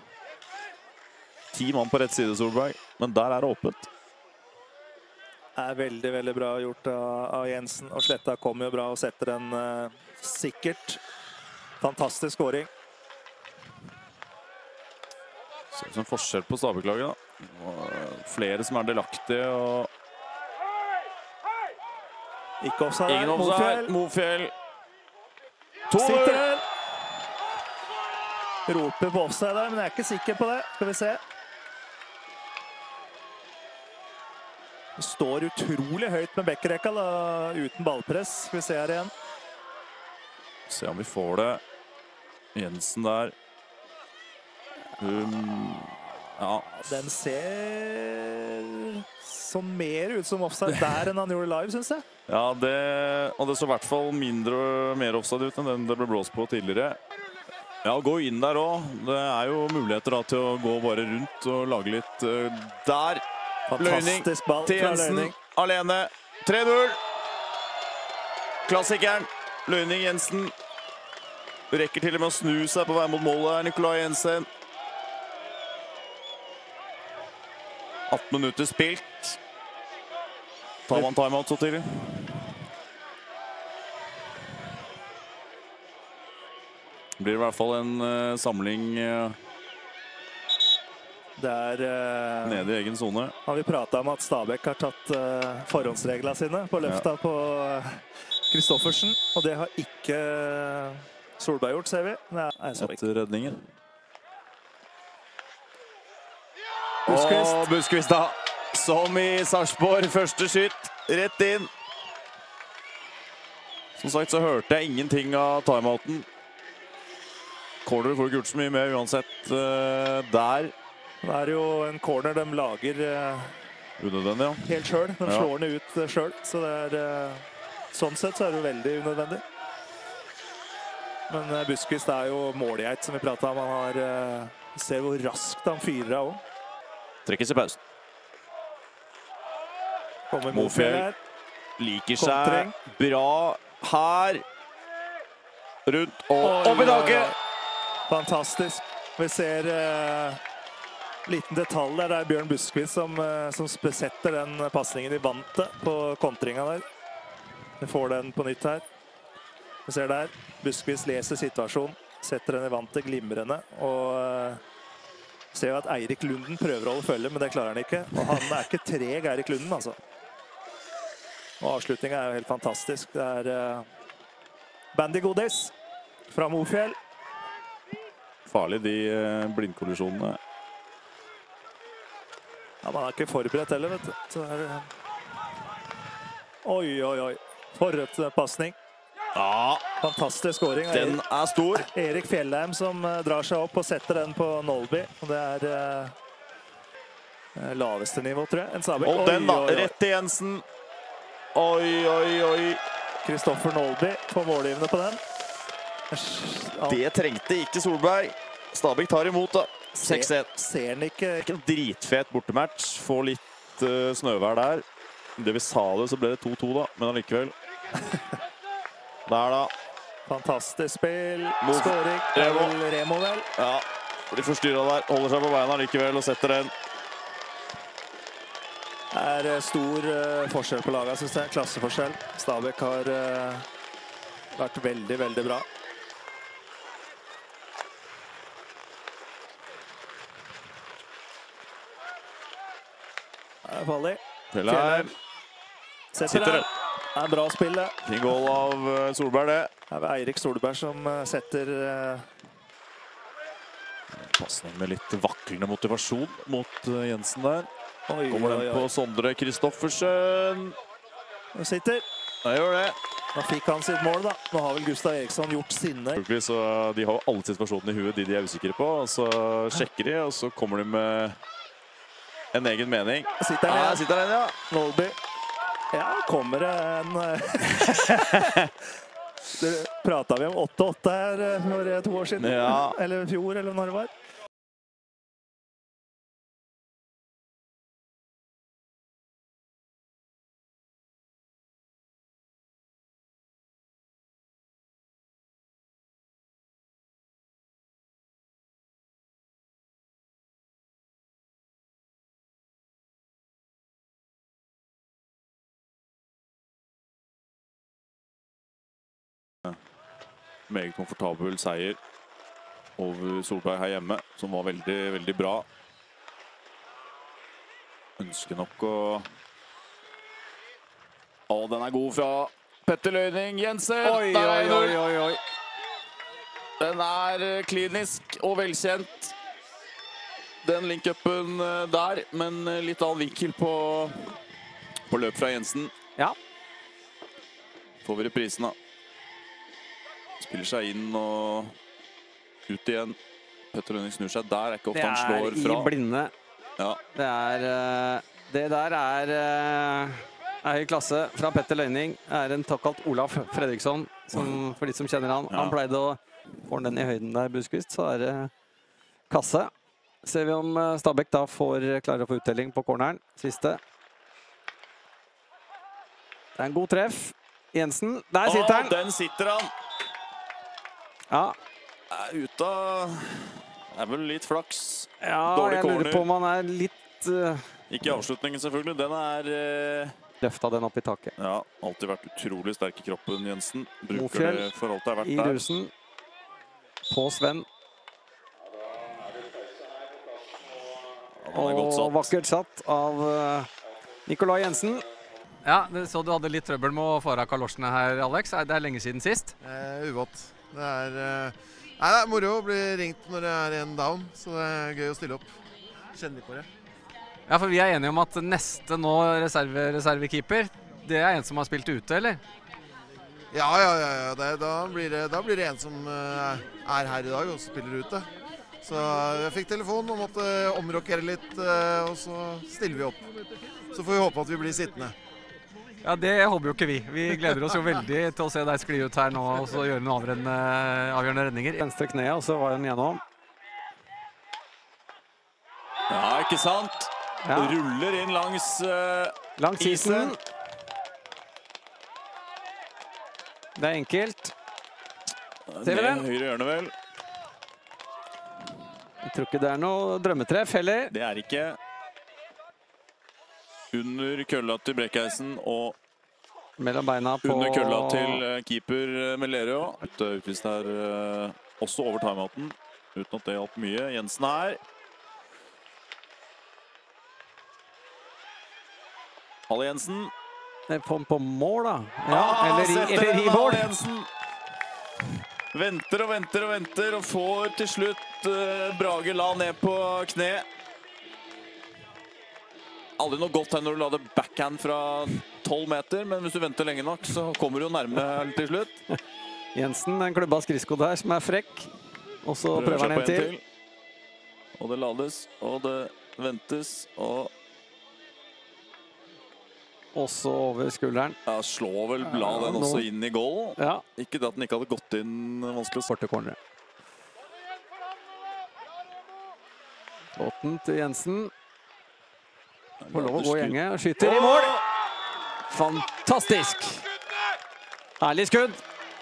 10 mann på rett side, Solberg. Men der er det åpent. Det er veldig, veldig bra gjort av Jensen. Og Sletta kommer jo bra og setter den sikkert. Fantastisk scoring. Ser ut som forskjell på Stabæk-laget da. Flere som er delaktige og... Ikke offside. Ingen offside. Mofjell. Sitter den. Roper på offside der, men jeg er ikke sikker på det. Skal vi se. Det står utrolig høyt med Bekkerekka da, uten ballpress. Skal vi se her igjen. Se om vi får det. Jensen der. Ja. Den ser så mer ut som offside der enn han gjorde live, synes jeg. Ja, og det så i hvert fall mer offside ut enn den det ble blåst på tidligere. Ja, gå inn der også. Det er jo muligheter da, til å gå bare rundt og lage litt der. Fantastisk ball til fra Jensen, Løyning. alene. 3-0. Klassikeren. Løyning Jensen. Rekker til og med å snu seg på vei mot målet. Nikolai Jensen. 18 minutter spilt. Tar man timeout så tidlig? Det blir i hvert fall en samling nede i egen zone. Har vi pratet om at Stabæk har tatt forhåndsreglene sine på løfta på Kristoffersen, og det har ikke Solberg gjort, ser vi. Nei, etter redningen. Buskvist. Buskvist da, som i Sarpsborg, første skytt, rett inn. Som sagt så hørte jeg ingenting av timeouten. Corner får ikke gjort så mye med uansett der. Det er jo en corner de lager unødvendig, ja. Helt selv. De slår den ut selv, så det er sånn sett så er det veldig unødvendig. Men Buskvist er jo målgeit, som vi pratet om. Han har, ser hvor raskt han fyrer av også. Trekkes i pausen. Kommer Mofjell her. liker Kontring. seg bra her. Rundt og opp i taket. Fantastisk. Vi ser liten detalj der. Det er Bjørn Buskvist som setter den passningen i vantet på kontringen der. Vi får den på nytt her. Vi ser der. Buskvist leser situasjonen, setter den i vantet glimrende, og ser jo at Eirik Lunden prøver å holde følge, men det klarer han ikke. Og han er ikke treg, Eirik Lunden, altså. Og avslutningen er jo helt fantastisk. Det er Bandy Godis fra Mofjell. Farlig, de blindkollisjonene. Ja, man er ikke forberedt heller, vet du. Så er det... Oi, oi, oi. For et passning. Ja, fantastisk scoring. Den er stor. Erik Fjellheim som drar seg opp og setter den på Nolby. Og det er laveste nivå, tror jeg. En Stabæk. Og den da, rett til Jensen. Oi, oi, oi. Kristoffer Nolby får målgivende på den. Det trengte ikke Solberg. Stabæk tar imot da. 6-1. Ser den ikke... Ikke en dritfet bortematch. Få litt snøvær der. Det vi sa det, så ble det 2-2 da. Men allikevel. Der da. Fantastisk spill. Mot Skåring. Remo vel. Ja, blir forstyrret der. Holder seg på beina likevel og setter den. Det er stor forskjell på laget, synes jeg. Klasseforskjell. Stabæk har vært veldig, veldig bra. Det er Falli. Fjellheim. Sitter den. Det er bra spill, det. Fin goal av Solberg, det. Det er Eirik Solberg som setter... Passning med litt vaklende motivasjon mot Jensen der. Oi, Kommer den på Sondre Kristoffersen. Den sitter. Det gjør det. Nå fikk han sitt mål da. Nå har vel Gustav Eriksson gjort sinne. Så de har jo alle situasjonene i huet, de er usikre på. Og så sjekker de, og så kommer de med en egen mening. Sitter den igjen. Sitter den, ja. Nolby. Ja, kommer det en Det pratet vi om 8-8 her for 2 år siden. Ja. Eller fjor, eller når det var. Meget komfortabel seier over Solberg her hjemme, som var veldig, veldig bra. Ønsker nok å... den er god fra Petter Løyning Jensen. Oi, Der er oi, den. oi, oi, oi. Den er klinisk og velkjent. Den link-upen der, men litt annen vinkel på løp fra Jensen. Ja. Får vi reprisen da. Spiller seg inn og ut igjen. Petter Lønning snur seg der. Er ikke ofte han slår fra. Det er i blinde. Ja. Det der er høy klasse fra Petter Løyning. Det er en takkalt Olaf Fredriksson, som, for de som kjenner han. Ja. Han pleide å få den i høyden der, Buskvist, så er det kasse. Ser vi om Stabæk da klarer å få uttelling på corneren. Siste. Det er en god treff. Jensen, der sitter han! Den sitter han! Ja. Er ute av... Det er vel litt flaks. Ja, Dårlig jeg lurer corner. på om han er litt Ikke i avslutningen selvfølgelig. Den er... løfta den opp i taket. Ja, alltid vært utrolig sterk i kroppen, Jensen. Bruker Mofjell det for alt det har vært i der. rusen. På Sven. Han er godt Og satt. vakkert satt av Nikolai Jensen. Ja, så du hadde litt trøbbel med å få av kalosjene her, Alex. Det er lenge siden sist. Uvått. Det er moro å bli ringt når det er en down, så det er gøy å stille opp. Kjenne litt på det. Ja, for vi er enige om at neste nå reservekeeper, det er en som har spilt ute, eller? Ja. Da blir det en som er her i dag og spiller ute. Så jeg fikk telefon og måtte omrokere litt, og så stiller vi opp. Så får vi håpe at vi blir sittende. Ja, det håper jo ikke vi. Vi gleder oss jo veldig til å se deg skli ut her nå og så gjøre noen avgjørende redninger. Venstre kneet, og så var den gjennom. Ja, ikke sant? Ja. Ruller inn langs Langs isen. Det er enkelt. Ser vi den? Høyre hjørne vel. Jeg tror ikke det er noe drømmetreff heller. Det er ikke under kølla til Brekkheisen og Mellom beina på... under kølla til keeper Melero. Utvist her også over timeouten, uten at det hjalp mye. Jensen her. Halle Jensen. Det er på mål da. Ja, eller i mål. Jensen. Venter og venter og venter, og får til slutt Brage La ned på kne. Aldri noe godt her når du lader backhand fra 12 meter, men hvis du venter lenge nok, så kommer du jo nærme til slutt. Jensen, en klubba skridsko der som er frekk. Og så prøver han en til. Og det lades, og det ventes, og... Også over skulderen. Ja, slår vel La den også inn i goal. Ja. Ikke det at den ikke hadde gått inn vanskelig å Korte corner. Båten til Jensen. Får lov å gå i gjenge og skyter i mål. Fantastisk! Herlig skudd.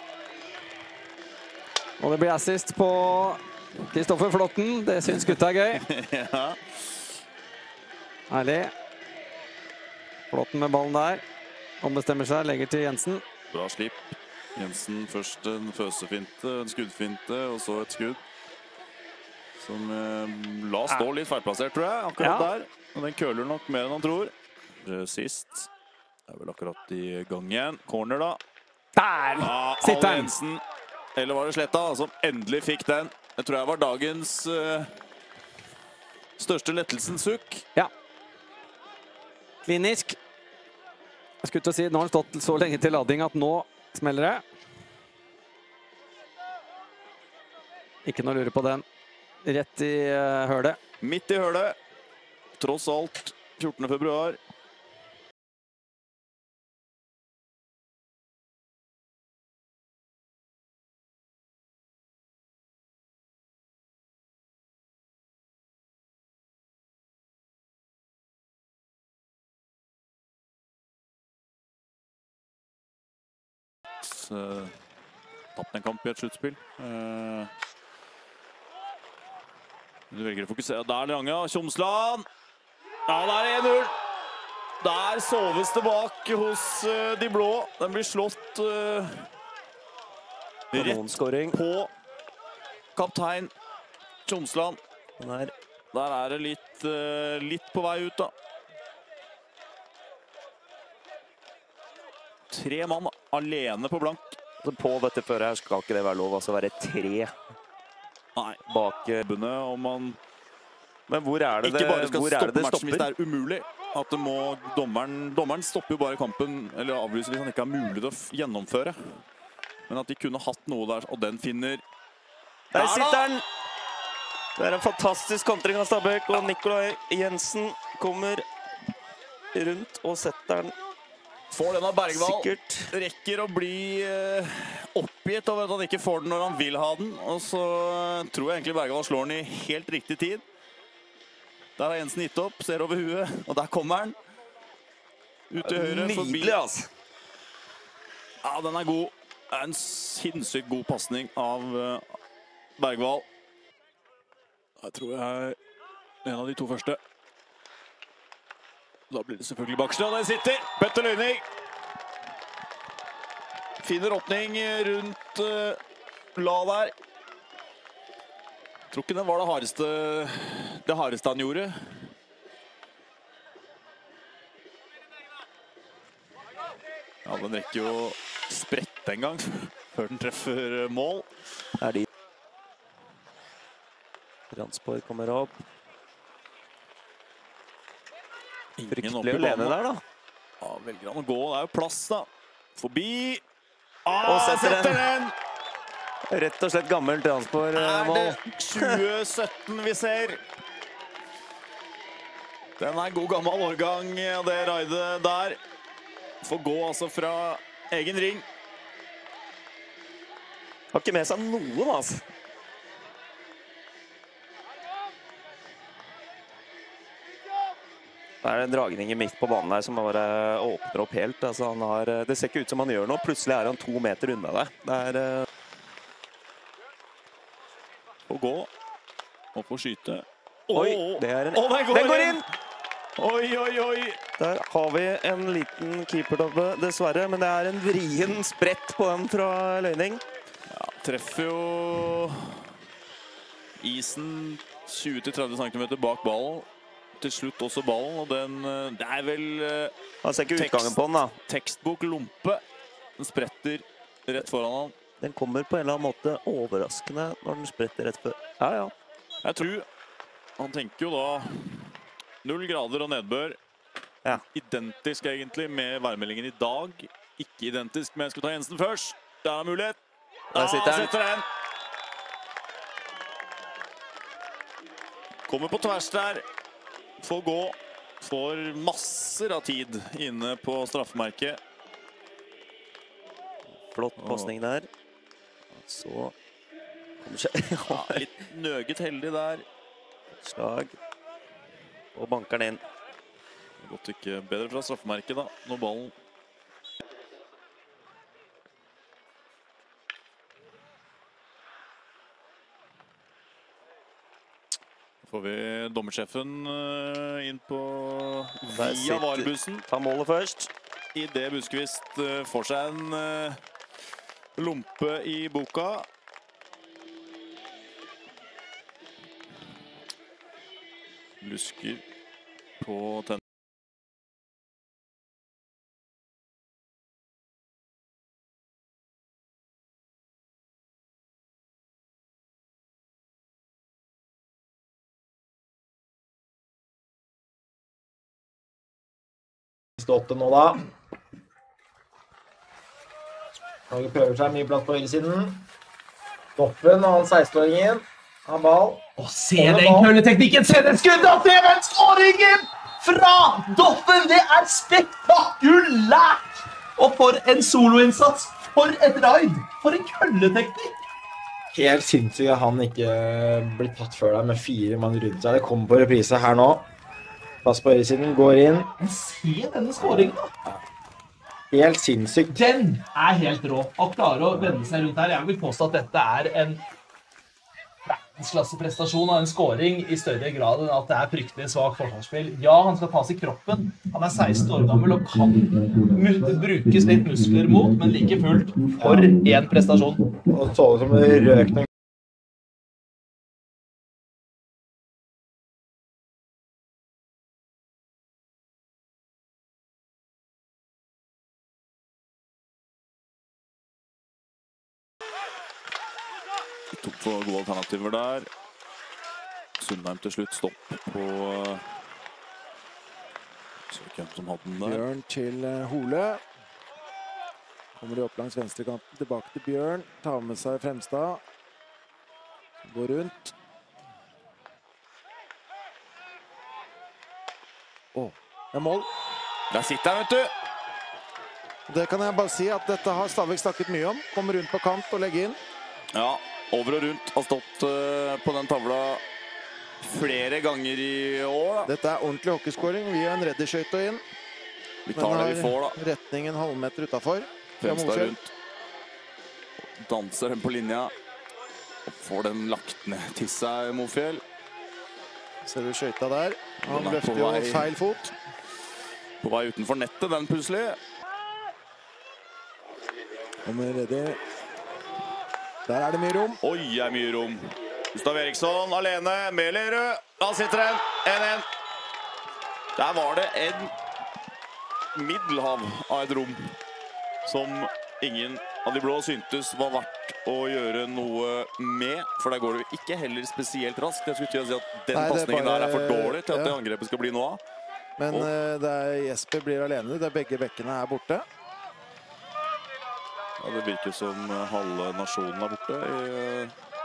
Og det blir assist på Kristoffer Flåtten. Det synes gutta er gøy. Ja. Herlig. Flåtten med ballen der. Ombestemmer seg, legger til Jensen. Bra slipp. Jensen først en føsefinte, en skuddfinte, og så et skudd. Som la stå litt feilplassert, tror jeg, akkurat der. Og den køler nok mer enn han tror. Sist. Det er vel akkurat i gang igjen. Corner da. Der sitter han! Jensen. Eller var det Sletta som endelig fikk den? Jeg tror jeg var dagens største lettelsens sukk. Ja. Klinisk. Jeg skulle til å si, nå har han stått så lenge til lading at nå smeller det. Ikke noe å lure på den. Rett i hølet. Midt i hølet. Tross alt 14. februar. tapt en kamp i et sluttspill. Du velger å fokusere. Der er Lange, Tjomsland! Ja, der er 1-0! Der soves det bak hos de blå. Den blir slått rett på kaptein Tjomsland. Der er det litt på vei ut da. 3 mann alene på blank. På dette før her skal ikke det være lov, altså være 3 bak bundet. Men hvor er det ikke bare skal hvor stoppe det matchen stopper? hvis det er umulig. At det må, dommeren stopper jo bare kampen, eller avlyser hvis han ikke har mulighet til å gjennomføre. Men at de kunne hatt noe der, og den finner... Der sitter den! Det er en fantastisk kontring av Stabæk, og Nikolai Jensen kommer rundt og setter den. Får den av Bergvall. Sikkert. Rekker å bli oppgitt over at han ikke får den når han vil ha den. Og så tror jeg egentlig Bergvall slår den i helt riktig tid. Der har Jensen gitt opp, ser over huet, og der kommer han. Ut til høyre, forbi. Nydelig, altså. Ja, den er god. Det er en sinnssykt god passning av Bergvall. Jeg tror jeg er en av de 2 første. Da blir det selvfølgelig Baksli, og den sitter. Petter Løyning. Finner åpning rundt La der. Jeg tror ikke det var det hardeste han gjorde. Ja, den rekker jo sprette en gang før den treffer mål. Er de. Ransborg kommer opp. Fryktelig alene der da. Ja, velger han å gå. Det er jo plass da. Forbi. Og setter den. Rett og slett gammelt Ransborg-mål. Er det 2017 vi ser? Den er god gammel årgang, det raidet der. Får gå altså fra egen ring. Har ikke med seg noen, altså. Det er en dragning midt på banen her som bare åpner opp helt. Altså, det ser ikke ut som han gjør noe. Plutselig er han 2 meter unna det. Det er... Å gå. Og få skyte. Oi, det er en... Den går inn! Oi, oi, oi! Der har vi en liten keepertabbe, dessverre. Men det er en vrien sprett på den fra Løyning. Ja, treffer jo isen 20-30 cm bak ballen. Til slutt også ballen, og den... Det er vel... Han ser ikke utgangen på den, da. Tekstbok Lompe. Den spretter rett foran han. Den kommer på en eller annen måte overraskende når den spretter rett før. Ja, ja. Jeg tror han tenker jo da 0 grader og nedbør. Ja. Identisk egentlig med værmeldingen i dag. Ikke identisk, men jeg skal ta Jensen først. Der er mulighet. Der sitter den. Setter den. Kommer på tvers der. Får gå. Får masser av tid inne på straffemerket. Flott passning der. Så kommer seg... Ja, litt nøget heldig der. Slag. Og banker den inn. Det gått ikke bedre fra straffemerket da, når ballen... Får vi dommersjefen inn på via varebussen. Ta målet først. I det Buskvist får seg en Lompe i boka. Lusker på tenn. Siste 8 nå da. Laget prøver seg mye plass på høyresiden. Doffen og han 16-åringen har ball. Se den knølleteknikken, se den skuddet, se den skåringen fra Doffen! Det er spektakulært! Og for en soloinnsats, for et raid, for en knølleteknikk! Helt sinnssykt at han ikke blir tatt før deg med 4 mann rundt seg. Det kommer på reprise her nå. Pass på høyresiden, går inn. Men se denne skåringen da! helt sinnssykt. Den er helt rå. Å klare å vende seg rundt her. Jeg vil påstå at dette er en verdensklasseprestasjon av en scoring i større grad enn at det er fryktelig svak forsvarsspill. Ja, han skal tas i kroppen. Han er 16 år gammel og kan brukes litt muskler mot, men like fullt for en prestasjon. Og så ut som det røk noen. To for gode alternativer der. Sundheim til slutt stopp på så ikke hvem som hadde den der. Bjørn til Hole. Kommer de opp langs venstrekanten, tilbake til Bjørn. Tar med seg Fremstad. Går rundt. Det er mål. Der sitter han, vet du. Det kan jeg bare si at dette har Stavik snakket mye om. Kommer rundt på kant og legger inn. Ja, over og rundt har stått på den tavla flere ganger i år. Da. Dette er ordentlig hockeyskåring. Vi har en redderskøyte inn. Vi tar det vi får, da. Retningen halvmeter utenfor. Fremstad rundt. Danser den på linja. Og får den lagt ned til seg, Mofjell. Ser du skøyta der? Han løfter jo feil fot. På vei utenfor nettet, den plutselig. Kommer redde. Der er det mye rom. Oi, det er mye rom. Gustav Eriksson alene med Lerød. Da sitter den. 1-1. Der var det en middelhav av et rom som ingen av de blå syntes var verdt å gjøre noe med. For der går det jo ikke heller spesielt raskt. Jeg skulle ikke si at den passningen der er for dårlig til at det angrepet skal bli noe av. Men Jesper blir alene. Det begge bekkene er borte. Ja, det virker som halve nasjonen er borte i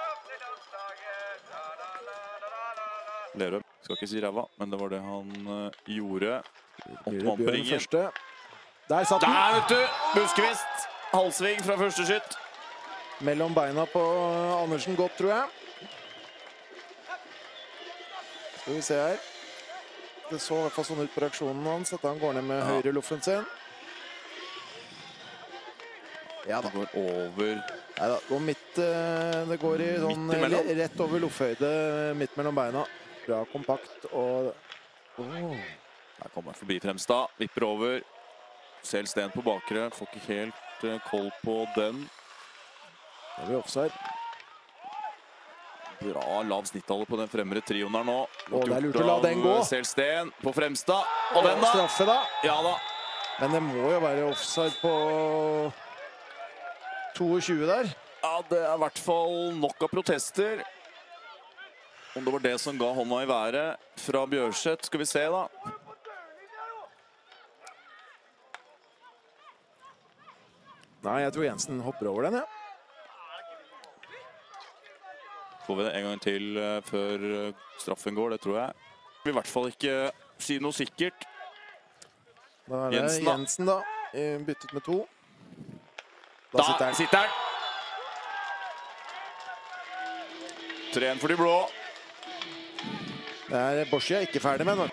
Lerøy. Skal ikke si ræva, men det var det han gjorde. Bjørn første. Der satt den! Der, vet du! Buskvist. Halsving fra første skytt. Mellom beina på Andersen godt, tror jeg. Skal vi se her. Det så i hvert fall sånn ut på reaksjonen hans, at han går ned med høyre luffen sin. Ja da. Det går over. Nei da, går midt, det går i sånn rett over luffhøyde, midt mellom beina. Bra kompakt og... Her kommer han forbi Fremstad, vipper over. Selv Sten på bakre, får ikke helt koll på den. Da er vi offside. Bra lav snittallet på den fremre trioen her nå. Det er lurt å la den gå. Selv Sten på Fremstad. Og den da! Straffe da. Ja da. Men det må jo være offside på 22 der. Ja, det er i hvert fall nok av protester. Om det var det som ga hånda i været fra Bjørseth, skal vi se da. Nei, jeg tror Jensen hopper over den, ja. Får vi det en gang til før straffen går, det tror jeg. Vi vil i hvert fall ikke si noe sikkert. Da er det Jensen da, byttet med 2. Da sitter han. 3-1 for de blå. Det er Borsia ikke ferdig med nå.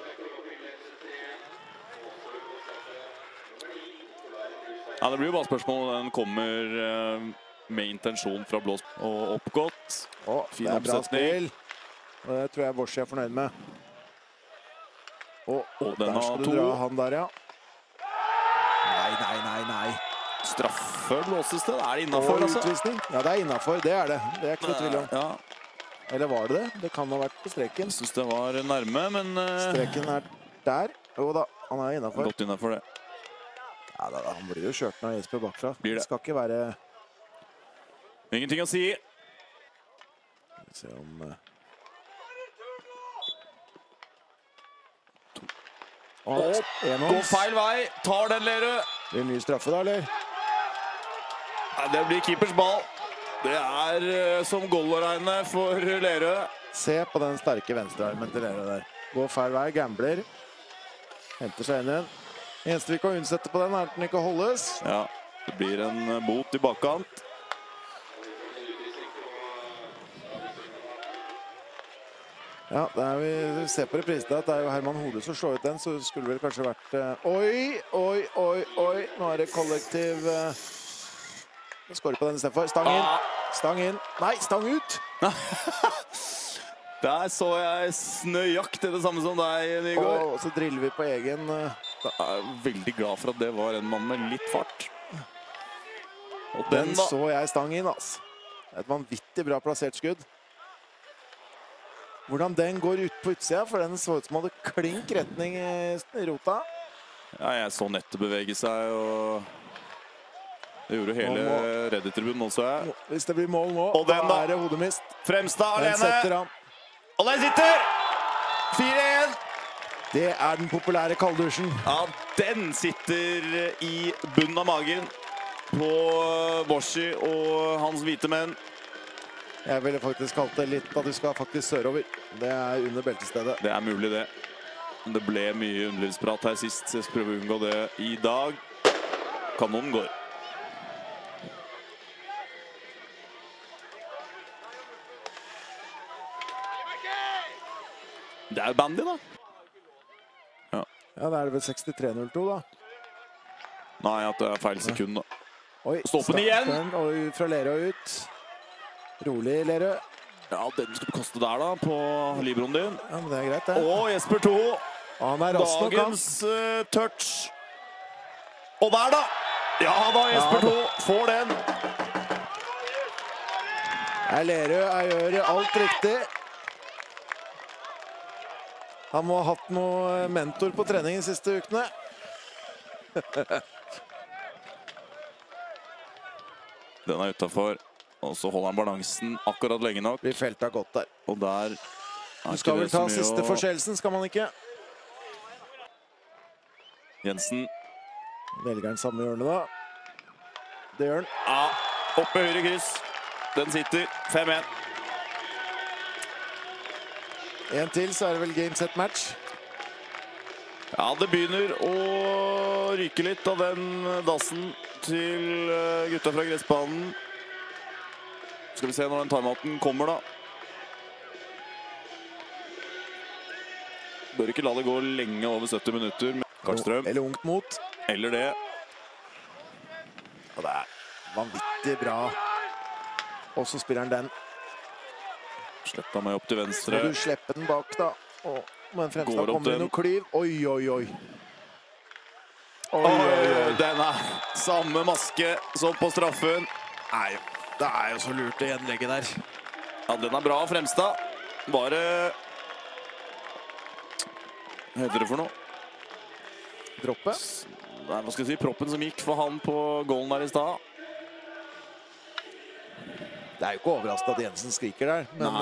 Ja, det blir jo bare spørsmål om den kommer med intensjon fra blå og oppgått. Det er bra spill. Og det tror jeg Borsia er fornøyd med. Og der skal du dra han der, ja. Nei. Straffe blåses det. Er det innenfor, altså? Utvisning. Ja, det er innenfor. Det er det. Det er ikke noe tvil om. Ja. Eller var det det? Det kan ha vært på streken. Jeg synes det var nærme, men... Streken er der. Jo da, han er innenfor. Godt innenfor det. Ja, han blir jo kjørt når Jesper bakfra. Blir det. Det skal ikke være... Ingenting å si. Vi ser om... Går feil vei. Tar den, Lerøy. Blir det ny straffe da, eller? Nei, det blir keepers ball. Det er som goal å regne for Lerøy. Se på den sterke venstrearmen til Lerøy der. Går feil vei, gambler. Henter seg inn igjen. Eneste vi kan unnsette på den er at den ikke holdes. Ja, det blir en bot i bakkant. Ja, vi ser på reprisen at det jo Herman Hode som slår ut den, så skulle det vel kanskje vært... Oi! Nå det kollektiv... Skårer på den i stedet for. Stang inn. Stang inn. Nei, stang ut! Der så jeg nøyaktig det samme som deg, Nygård. Og så driller vi på egen... Jeg veldig glad for at det var en mann med litt fart. Og den så jeg stang inn, altså. Et vanvittig bra plassert skudd. Hvordan den går ut på utsida, for den så ut som hadde klink retning i rota. Ja, jeg så nettet bevege seg, og det gjorde hele Reddit-tribunen også. Hvis det blir mål nå, og den da det hodemist. Fremstad alene. Den setter han. Og den sitter! 4-1. Det den populære kalddusjen. Ja, den sitter i bunnen av magen på Boshi og hans hvite menn. Jeg ville faktisk kalt det litt at du skal faktisk sørover. Det under beltestedet. Det mulig det. Det ble mye underlivsprat her sist, så jeg skal prøve å unngå det i dag. Kanonen går. Det jo bandy, da. Ja, det det vel 63-02, da. Nei, at det feil sekund, da. Oi, Stoppen igjen! Oi, fra Lerøy ut. Rolig, Lerøy. Ja, den skal du kaste der, da, på libroen din. Ja, men det greit, det. Og Jesper 2. Han rask nok, Dagens touch. Og der, da! Ja da, Jesper 2 får den. Lerøy gjør alt riktig. Han må ha hatt noe mentor på trening de siste ukene. Den utenfor. Og så holder han balansen akkurat lenge nok. Blir feltet godt der. Og der Du skal vel ta siste forskjellelsen, skal man ikke? Jensen. Velger den samme hjørnet, da. Det gjør den. Ja, oppe høyre kryss. Den sitter. 5-1. En til, så det vel game set match. Ja, det begynner å ryke litt av den dassen til gutta fra gressbanen. Skal vi se når den timeouten kommer, da. Bør ikke la det gå lenge over 70 minutter med Karlstrøm. Eller ungt mot. Eller det. Og det vanvittig bra. Og så spiller han den. Sletta meg opp til venstre. Så må du slippe den bak, da. Men Fremstad kommer i noe klyv. Oi. Den samme maske som på straffen. Nei, det jo så lurt det gjenlegget der. Ja, den bra, Fremstad. Bare... Hva heter det for noe? Droppet? Nei, hva skal jeg si? Proppen som gikk for han på goalen der i sted. Det jo ikke overraskende at Jensen skriker der, men...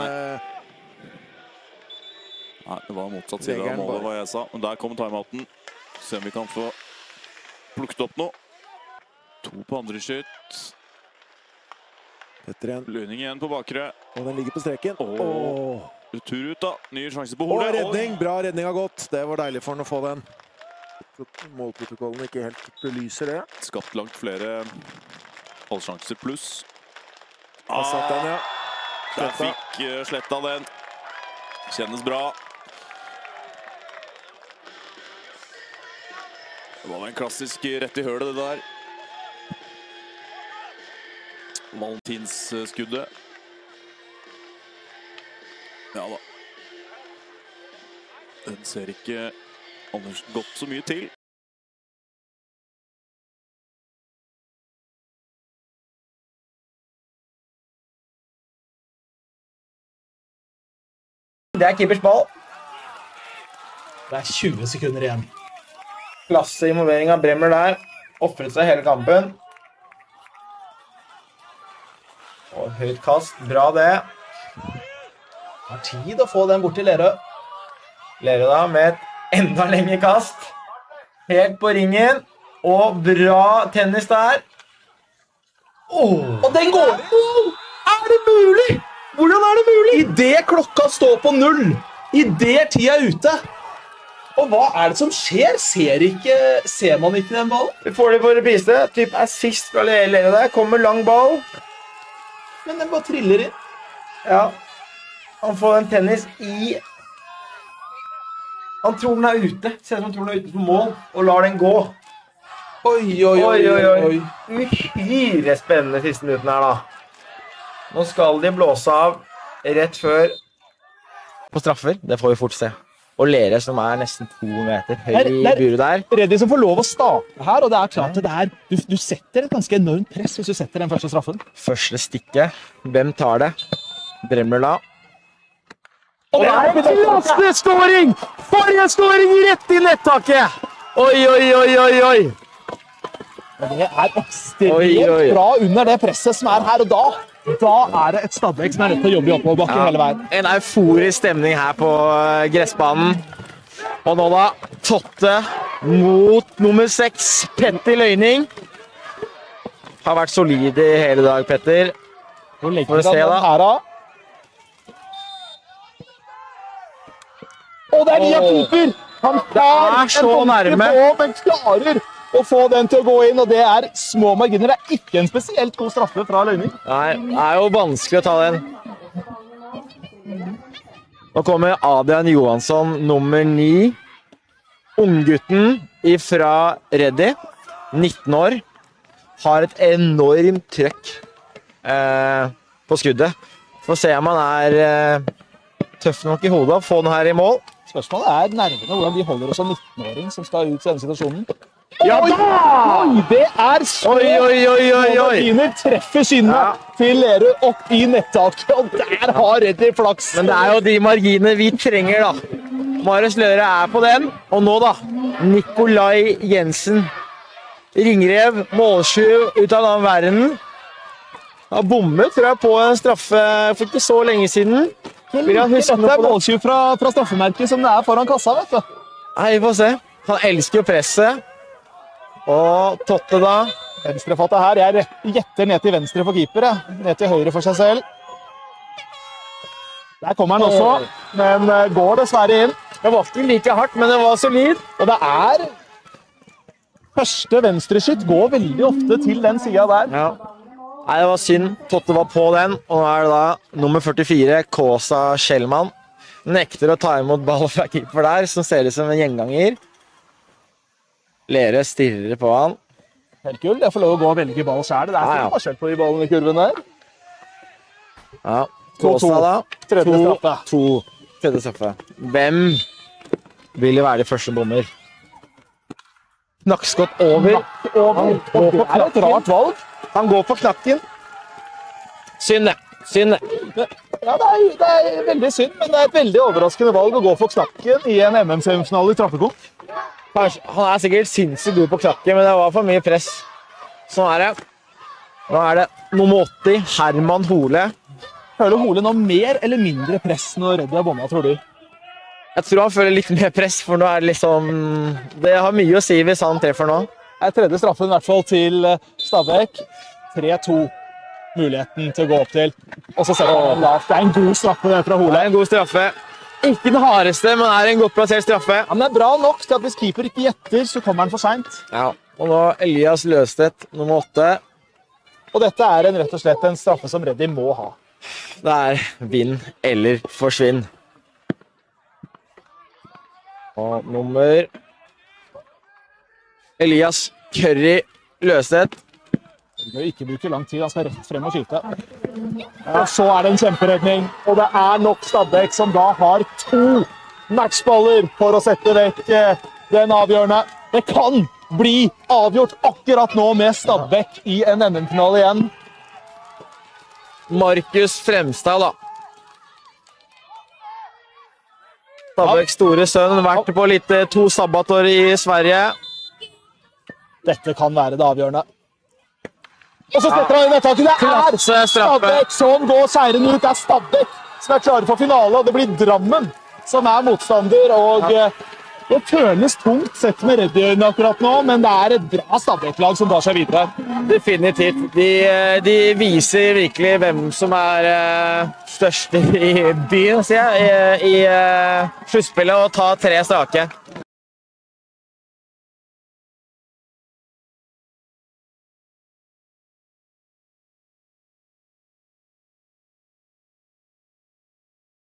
Nei, det var motsatt side av målet, hva jeg sa. Men der kom timeouten. Se om vi kan få plukket opp noe. 2 på andre skytt. Etter en. Lønning igjen på bakre. Og den ligger på streken. Tur ut da. Ny sjanse på hodet. Og redning. Bra redning har gått. Det var deilig for han å få den. Målprotokollen ikke helt belyser det. Skapt langt flere halvsjanser pluss. Har satt den, ja. Der fikk sletta den. Kjennes bra. Det var en klassisk rett i hølet, det der. Valentinsskuddet. Ja da. Den ser ikke Andersen gått så mye til. Det keepers ball. Det 20 sekunder igjen. Klasse involvering av Bremmer der. Offret seg hele kampen. Og høyt kast. Bra det. Har tid å få den bort til Lerøy. Lerøy da med et enda lengre kast. Helt på ringen. Og bra tennis der. Og den går inn! Det mulig? Hvordan det mulig? I det klokka står på 0. I det tida ute. Og hva det som skjer? Ser man ikke den ballen? Vi får det på reprise. Typ assist fra Lerøy der. Kommer lang ball. Men den bare triller inn. Ja. Han får en tennis i Han tror den er ute. Ser ut som han tror den er ute på mål, og lar den gå. Oi. Uhyre spennende siste minutten her, da. Nå skal de blåse av rett før på straffer. Det får vi fort se. Og Lerøy som er nesten 2 meter høy i buret der. Reddy som får lov å starte her, og det er klart at det er, du setter et ganske enormt press hvis du setter den første straffen. Første stikket. Hvem tar det? Dremler da. Og det er en klasse scoring! For en scoring rett i nettaket! Oi. Det er ekstremt bra under det presset som er her, og da er det et Stabæk som er nødt til å jobbe i oppoverbakke hele veien. En euforisk stemning her på gressbanen. Og nå da, Totte mot nummer 6, Petter Løyning. Har vært solid i hele dag, Petter. Hvor legger han den her da? Og det er via keeper! Han er så nærme på, men klarer å få den til å gå inn, og det er små marginer. Det er ikke en spesielt god straffe fra Løyning. Nei, det er jo vanskelig å ta den. Nå kommer Adrian Johansson, nummer 9. Unggutten fra Reddy, 19 år, har et enormt trøkk på skuddet. Får se om han er tøff nok i hodet å få den her i mål. Spørsmålet er nervene, hvordan de holder oss som 19-åring som skal ut i denne situasjonen. Ja da! Oi, det er så marginer treffer skinnet til Lerøy opp i nettaket, og der har Reddy flaks. Men det er jo de marginer vi trenger da. Marius Løre er på den, og nå da, Nikolai Jensen. Ringrev, målskyv ut av den verden. Har bommet, tror jeg, på en straffe for ikke så lenge siden. Dette er målskyv fra straffemerket som det er foran kassa, vet du. Nei, vi får se. Han elsker jo presset. Og Totte da. Venstrefattet her. Jeg gjetter ned til venstre for keeper, ned til høyre for seg selv. Der kommer han også, men går dessverre inn. Det var ikke like hardt, men det var solid. Og det er første venstreskytt går veldig ofte til den siden der. Ja. Nei, det var synd. Totte var på den, og nå er det da nummer 44, Kåsa Kjellmann. Nekter å ta imot ball fra keeper der, som ser ut som en gjenganger. Lerøy stirrer på han. Helt kul, jeg får lov å gå og velge ball selv. Det er ikke forskjell på de ballene i kurven der. Ja, Kåsa da. Tredje straffe. Tredje straffe. Hvem vil være de første bommer? Knakkskott over. Det er et rart valg. Han går på knakken. Synd det. Ja, det er veldig synd, men det er et veldig overraskende valg å gå for knakken i en NM-semifinale i traffekonk. Han er sikkert sinnssykt god på knakken, men det var for mye press. Sånn er det. Nå er det nummer 80, Herman Hole. Føler Hole nå mer eller mindre press når Reddy har bommet, tror du? Jeg tror han føler litt mer press, for nå er det liksom... Det har mye å si hvis han treffer nå. Det er tredje straffen i hvert fall til Stabæk. 3-2 muligheten til å gå opp til. Og så ser han lavt. Det er en god straffe det fra Hole. Det er en god straffe. Ikke den hardeste, men er en godt plassert straffe. Han er bra nok til at hvis keeper ikke gjetter, så kommer han for sent. Ja, og nå Elias Løstedt, nummer 8. Og dette er rett og slett en straffe som Reddy må ha. Det er vinn eller forsvinn. Og nummer Elias Curry Løstedt. Det bør ikke bruke lang tid, han skal rett frem og skyte. Og så er det en kjemperedning, og det er nok Stabæk som da har 2 matchballer for å sette vekk den avgjørende. Det kan bli avgjort akkurat nå med Stabæk i en NM-finale igjen. Markus Fremstad da. Stabæks store sønn, vært på litt 2 sabbatår i Sverige. Dette kan være det avgjørende. Og så setter han inn nettaket. Det er Stabæk som går seirende ut. Det er Stabæk som er klare for finale, og det blir Drammen som er motstander. Og det føles tungt sett med Reddy-øyne akkurat nå, men det er et bra Stabæk-lag som tar seg videre. Definitivt. De viser virkelig hvem som er størst i byen, sier jeg, i sluttspillet, og tar 3 strake.